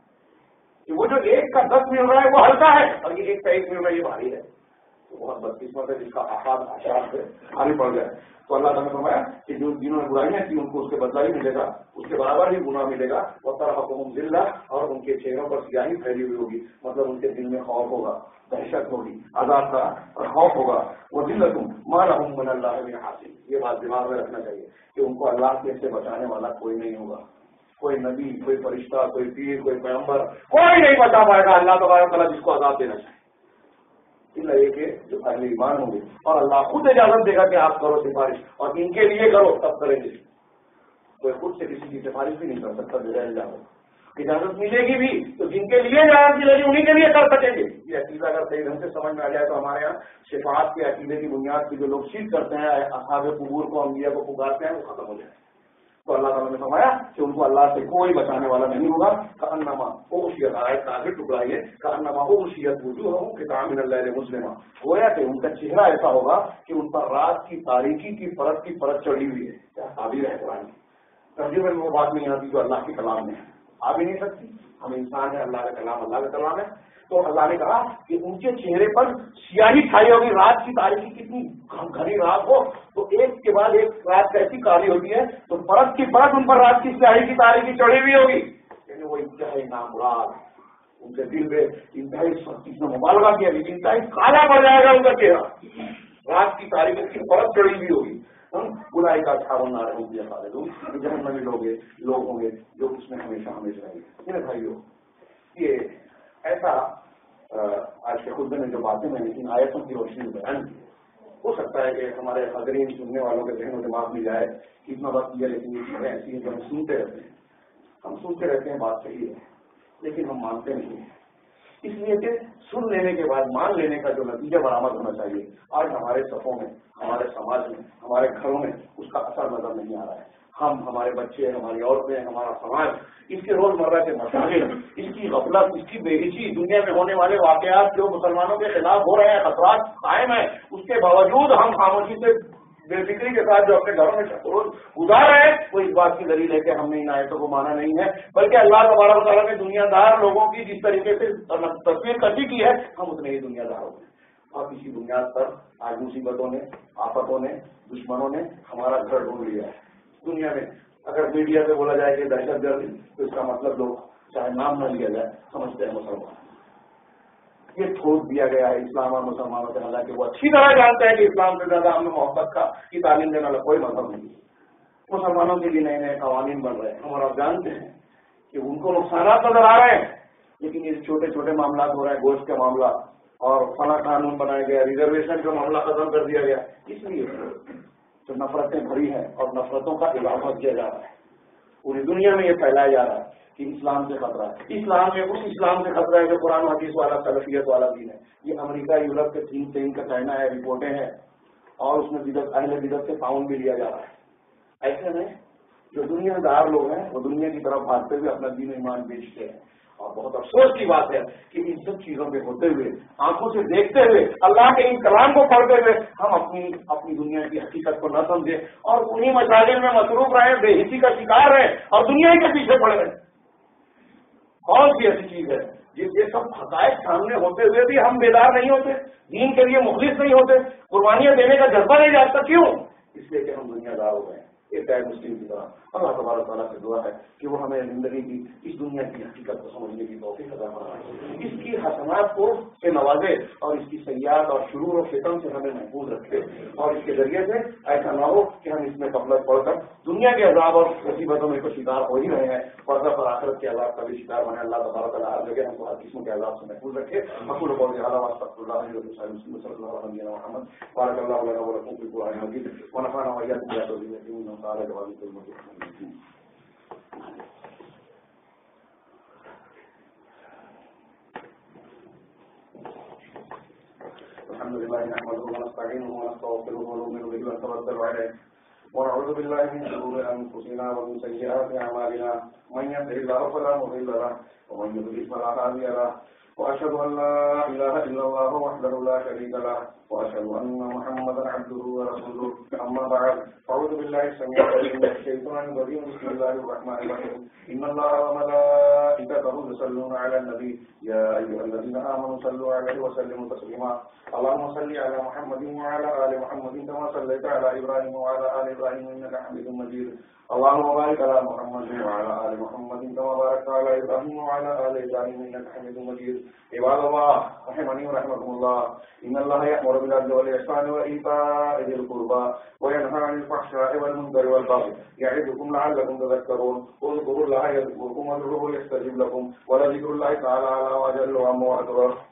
کہ وہ جو ایک کا دس مل رہا ہے وہ ہلکا ہے, اور یہ ایک کا ایک مل رہا ہے یہ بھاری ہے. تو بہت بدقسمت ہے جس کا آفات اشارت سے آگے پڑ جائے. تو اللہ تعالیٰ نے فرمایا کہ جو جنہوں نے برائیاں کی ان کو اس کے بدلہ ہی ملے گا, اس کے برابر ہی گناہ ملے گا. وترہقہم ذلہ, اور ان کے چہروں پر سیاہی پھیلی ہوئی ہوگی, مطلب ان کے دل میں خوف ہوگا, دہشت ہوگی, عذاب کا اور خوف ہوگا. وذلۃ ما لہم من اللہ من حاصل, یہ بات دماغ میں رکھنا چاہیے کہ ان کو اللہ سے بچانے والا کوئی نہیں ہوگا. کوئی نبی, کوئی فرشتہ, کوئی پیر, کوئی پیغمبر, کوئی نہیں بچا پائے گا اللہ تبارک و تعالیٰ جس کو عذاب دینا چاہیے. اللہ یہ کہ جو اہل ایمان ہوں گے, اور اللہ خود اجازت دے گا کہ آپ کرو سفارش, اور ان کے لیے کرو تب کریں گے. کوئی خود سے کسی کی سفارش بھی نہیں کر سکتا بغیر اجازت. اجازت ملے گی بھی تو جن کے لیے اجازت ملے گی انہیں کے لیے کر سکیں گے. یہ عقیدہ اگر صحیح ڈھنگ سے سمجھ میں آ جائے تو ہمارے یہاں شفاعت کے عقیدے کی بنیاد کی جو لوگ شرک کرتے ہیں, اصحاب قبور کو, انبیاء کو پکارتے ہیں, وہ ختم ہو جائے. تو اللہ تعالیٰ نے فرمایا کہ ان کو اللہ سے کوئی بچانے والا نہیں ہوگا. کأنما اغشیت, آیت کا آگے ٹکڑا یہ, کأنما اغشیت وجوہہم قطعا من اللیل مظلما, گویا کہ ان کا چہرہ ایسا ہوگا کہ ان پر رات کی تاریکی کی پرت کی پرت چڑھی ہوئی ہے. کیا تعبیر ہے قرآن کی, ترجمے میں وہ بات نہیں آتی جو اللہ کے کلام میں ہے, آ بھی نہیں سکتی. ہم انسان ہیں, اللہ کا کلام اللہ کا کلام ہے. تو اللہ نے کہا کہ ان کے چہرے پر سیاہی چھائی ہوگی. رات کی تاریخی کتنی گھنی رات ہو تو ایک کے بعد ایک رات کیسی کالی ہوتی ہے, تو پرت کی پرت ان پر رات کی سیاہی کی تاریخی چڑھی ہوئی ہوگی. یعنی وہ انتہائی نامراد, ان کے دل میں انتہائی سختی سے مبالغہ کیا, لیکن انتہائی کالا پڑ جائے گا ان کا چہرہ, رات کی تاریخی کی پرت چڑھی ہوئی ہوگی. برائی کا اچھا بننا رہے ہوں خالدون, جہنمی لوگ لوگ ہوں گے جو اس میں ہمیشہ ہمیشہ رہیں گے. میرے بھائیو, یہ ایسا آج کے خطبے میں جو باتیں میں لیکن آیتوں کی روشنی میں بیان کی, ہو سکتا ہے کہ ہمارے حاضرین سننے والوں کے ذہن و دماغ میں جائے کتنا وقت کیا, لیکن یہ چیزیں ایسی ہیں جو ہم سنتے رہتے ہیں. ہم سنتے رہتے ہیں, بات صحیح ہے, لیکن ہم مانتے نہیں ہیں. اس لیے کہ سن لینے کے بعد مان لینے کا جو نتیجہ برآمد ہونا چاہیے, آج ہمارے صفوں میں, ہمارے سماج میں, ہمارے گھروں میں اس کا اثر نظر نہیں آ رہا ہے. ہم, ہمارے بچے, ہماری عورتیں, ہمارا سماج, اس کے روزمرہ کے مسائل, اس کی غفلت, اس کی بے ہچی, دنیا میں ہونے والے واقعات جو مسلمانوں کے خلاف ہو رہے ہیں, خطرات قائم ہیں, اس کے باوجود ہم خاموشی سے بے فکری کے ساتھ جو اپنے گھروں میں روز گزار رہے ہیں, وہ اس بات کی دلیل ہے کہ ہم نے ان آیتوں کو مانا نہیں ہے, بلکہ اللہ تبارک و تعالیٰ نے دنیا دار لوگوں کی جس طریقے سے تصویر کشی کی ہے, ہم اتنے ہی دنیا دار ہو گئے. اور کسی بنیاد پر آج مصیبتوں نے, آفتوں نے, دشمنوں نے ہمارا گھر ڈھونڈ لیا ہے. دنیا میں اگر میڈیا پہ بولا جائے کہ دہشت گردی تو اس کا مطلب لوگ چاہے نام نہ لیا جائے سمجھتے ہیں مسلمان. یہ تھوپ دیا گیا ہے اسلام اور مسلمانوں سے، حالانکہ وہ اچھی طرح جانتے ہیں کہ اسلام سے زیادہ ہمیں محبت کا کی تعلیم دینے والا کوئی مذہب نہیں. مسلمانوں کے لیے نئے نئے قوانین بن رہے ہیں، ہم اور آپ جانتے ہیں کہ ان کو نقصانات نظر آ رہے ہیں، لیکن یہ چھوٹے چھوٹے معاملات ہو رہے ہیں، گوشت کا معاملہ اور فلاں قانون بنایا گیا، ریزرویشن کا معاملہ ختم کر دیا گیا، اس لیے تو نفرتیں بھری ہیں اور نفرتوں کا اضافہ کیا جا رہا ہے. پوری دنیا میں یہ پھیلایا جا رہا ہے کہ اسلام سے خطرہ ہے. اسلام میں اس اسلام سے خطرہ ہے جو قرآن حدیث والا سلفیت والا دین ہے. یہ امریکہ یورپ کے تین سے ان کا کہنا ہے، رپورٹیں ہیں، اور اس میں بدعت اہل بدعت سے تعاون بھی لیا جا رہا ہے. ایسے میں جو دنیا دار لوگ ہیں وہ دنیا کی طرف بھاگتے ہوئے اپنا دین ایمان بیچتے ہیں. اور بہت افسوس کی بات ہے کہ ان سب چیزوں پہ ہوتے ہوئے، آنکھوں سے دیکھتے ہوئے، اللہ کے ان کلام کو پڑھتے ہوئے ہم اپنی اپنی دنیا کی حقیقت کو نہ سمجھیں اور انہیں مسائل میں مصروف رہیں، بے حسی کا شکار رہیں اور دنیا کے پیچھے پڑ رہے ہیں. کون سی ایسی چیز ہے جس یہ سب حقائق سامنے ہوتے ہوئے بھی ہم بیدار نہیں ہوتے، دین کے لیے مخلص نہیں ہوتے، قربانیاں دینے کا جذبہ نہیں جاتا؟ کیوں؟ اس لیے کہ ہم دنیا دار ہو گئے ہیں. ایک ہے مسلم کی طرح. اللہ تبارک تعالیٰ سے دعا ہے کہ وہ ہمیں زندگی کی اس دنیا کی حقیقت کو سمجھنے کی توفیق عطا فرمائے، اس کی حسنات کو سے نوازے اور اس کی سیاحت اور شرور و فتن سے ہمیں محفوظ رکھے، اور اس کے ذریعے سے ایسا نہ ہو کہ ہم اس میں غفلت پڑھ کر دنیا کے عذاب اور مصیبتوں میں کوئی شکار ہو ہی رہے ہیں، پردہ پر آخرت کے عذاب کا بھی شکار بنے. اللہ تبارک تعالیٰ ہر جگہ ہم کو ہر قسم کے عذاب سے محفوظ رکھے. اقول قولی ھذا واستغفر اللہ لي ولكم صلی اللہ علیہ وسلم محمد بارک اللہ لنا ولکم فی القرآن المجید ونفعنا وإياكم بما فيه من الآيات والذكر الحكيم. الحمد لله نحمده ونستعينه ونستغفره ونؤمن به ونتوكل عليه ونعوذ بالله من شرور انفسنا ومن سيئات اعمالنا من يهده الله فلا مضل له ومن يضلل فلا هادي له واشهد ان لا اله الا الله وحده لا شريك له واشهد ان محمدا عبده ورسوله. اما بعد فاعوذ بالله السميع العليم من الشيطان الرجيم. بسم الله الرحمن الرحيم. ان الله وملائكته يصلون على النبي يا ايها الذين امنوا صلوا عليه وسلموا تسليما. اللهم صل على محمد وعلى ال محمد كما صليت على ابراهيم وعلى ال ابراهيم انك حميد مجيد. اللهم بارك على محمد وعلى ال محمد كما باركت على ابراهيم وعلى ال ابراهيم انك حميد مجيد. عباد الله رحمني ورحمكم الله، ان الله يأمر بالعدل والإحسان وإيتاء ذي القربى وينهى عن الفحشاء والمنكر والبغي يعظكم لعلكم تذكرون. اذكروا الله يذكركم وادعوه يستجب لكم ولذكر الله تعالى أعلى وأجل وأعظم وأكبر.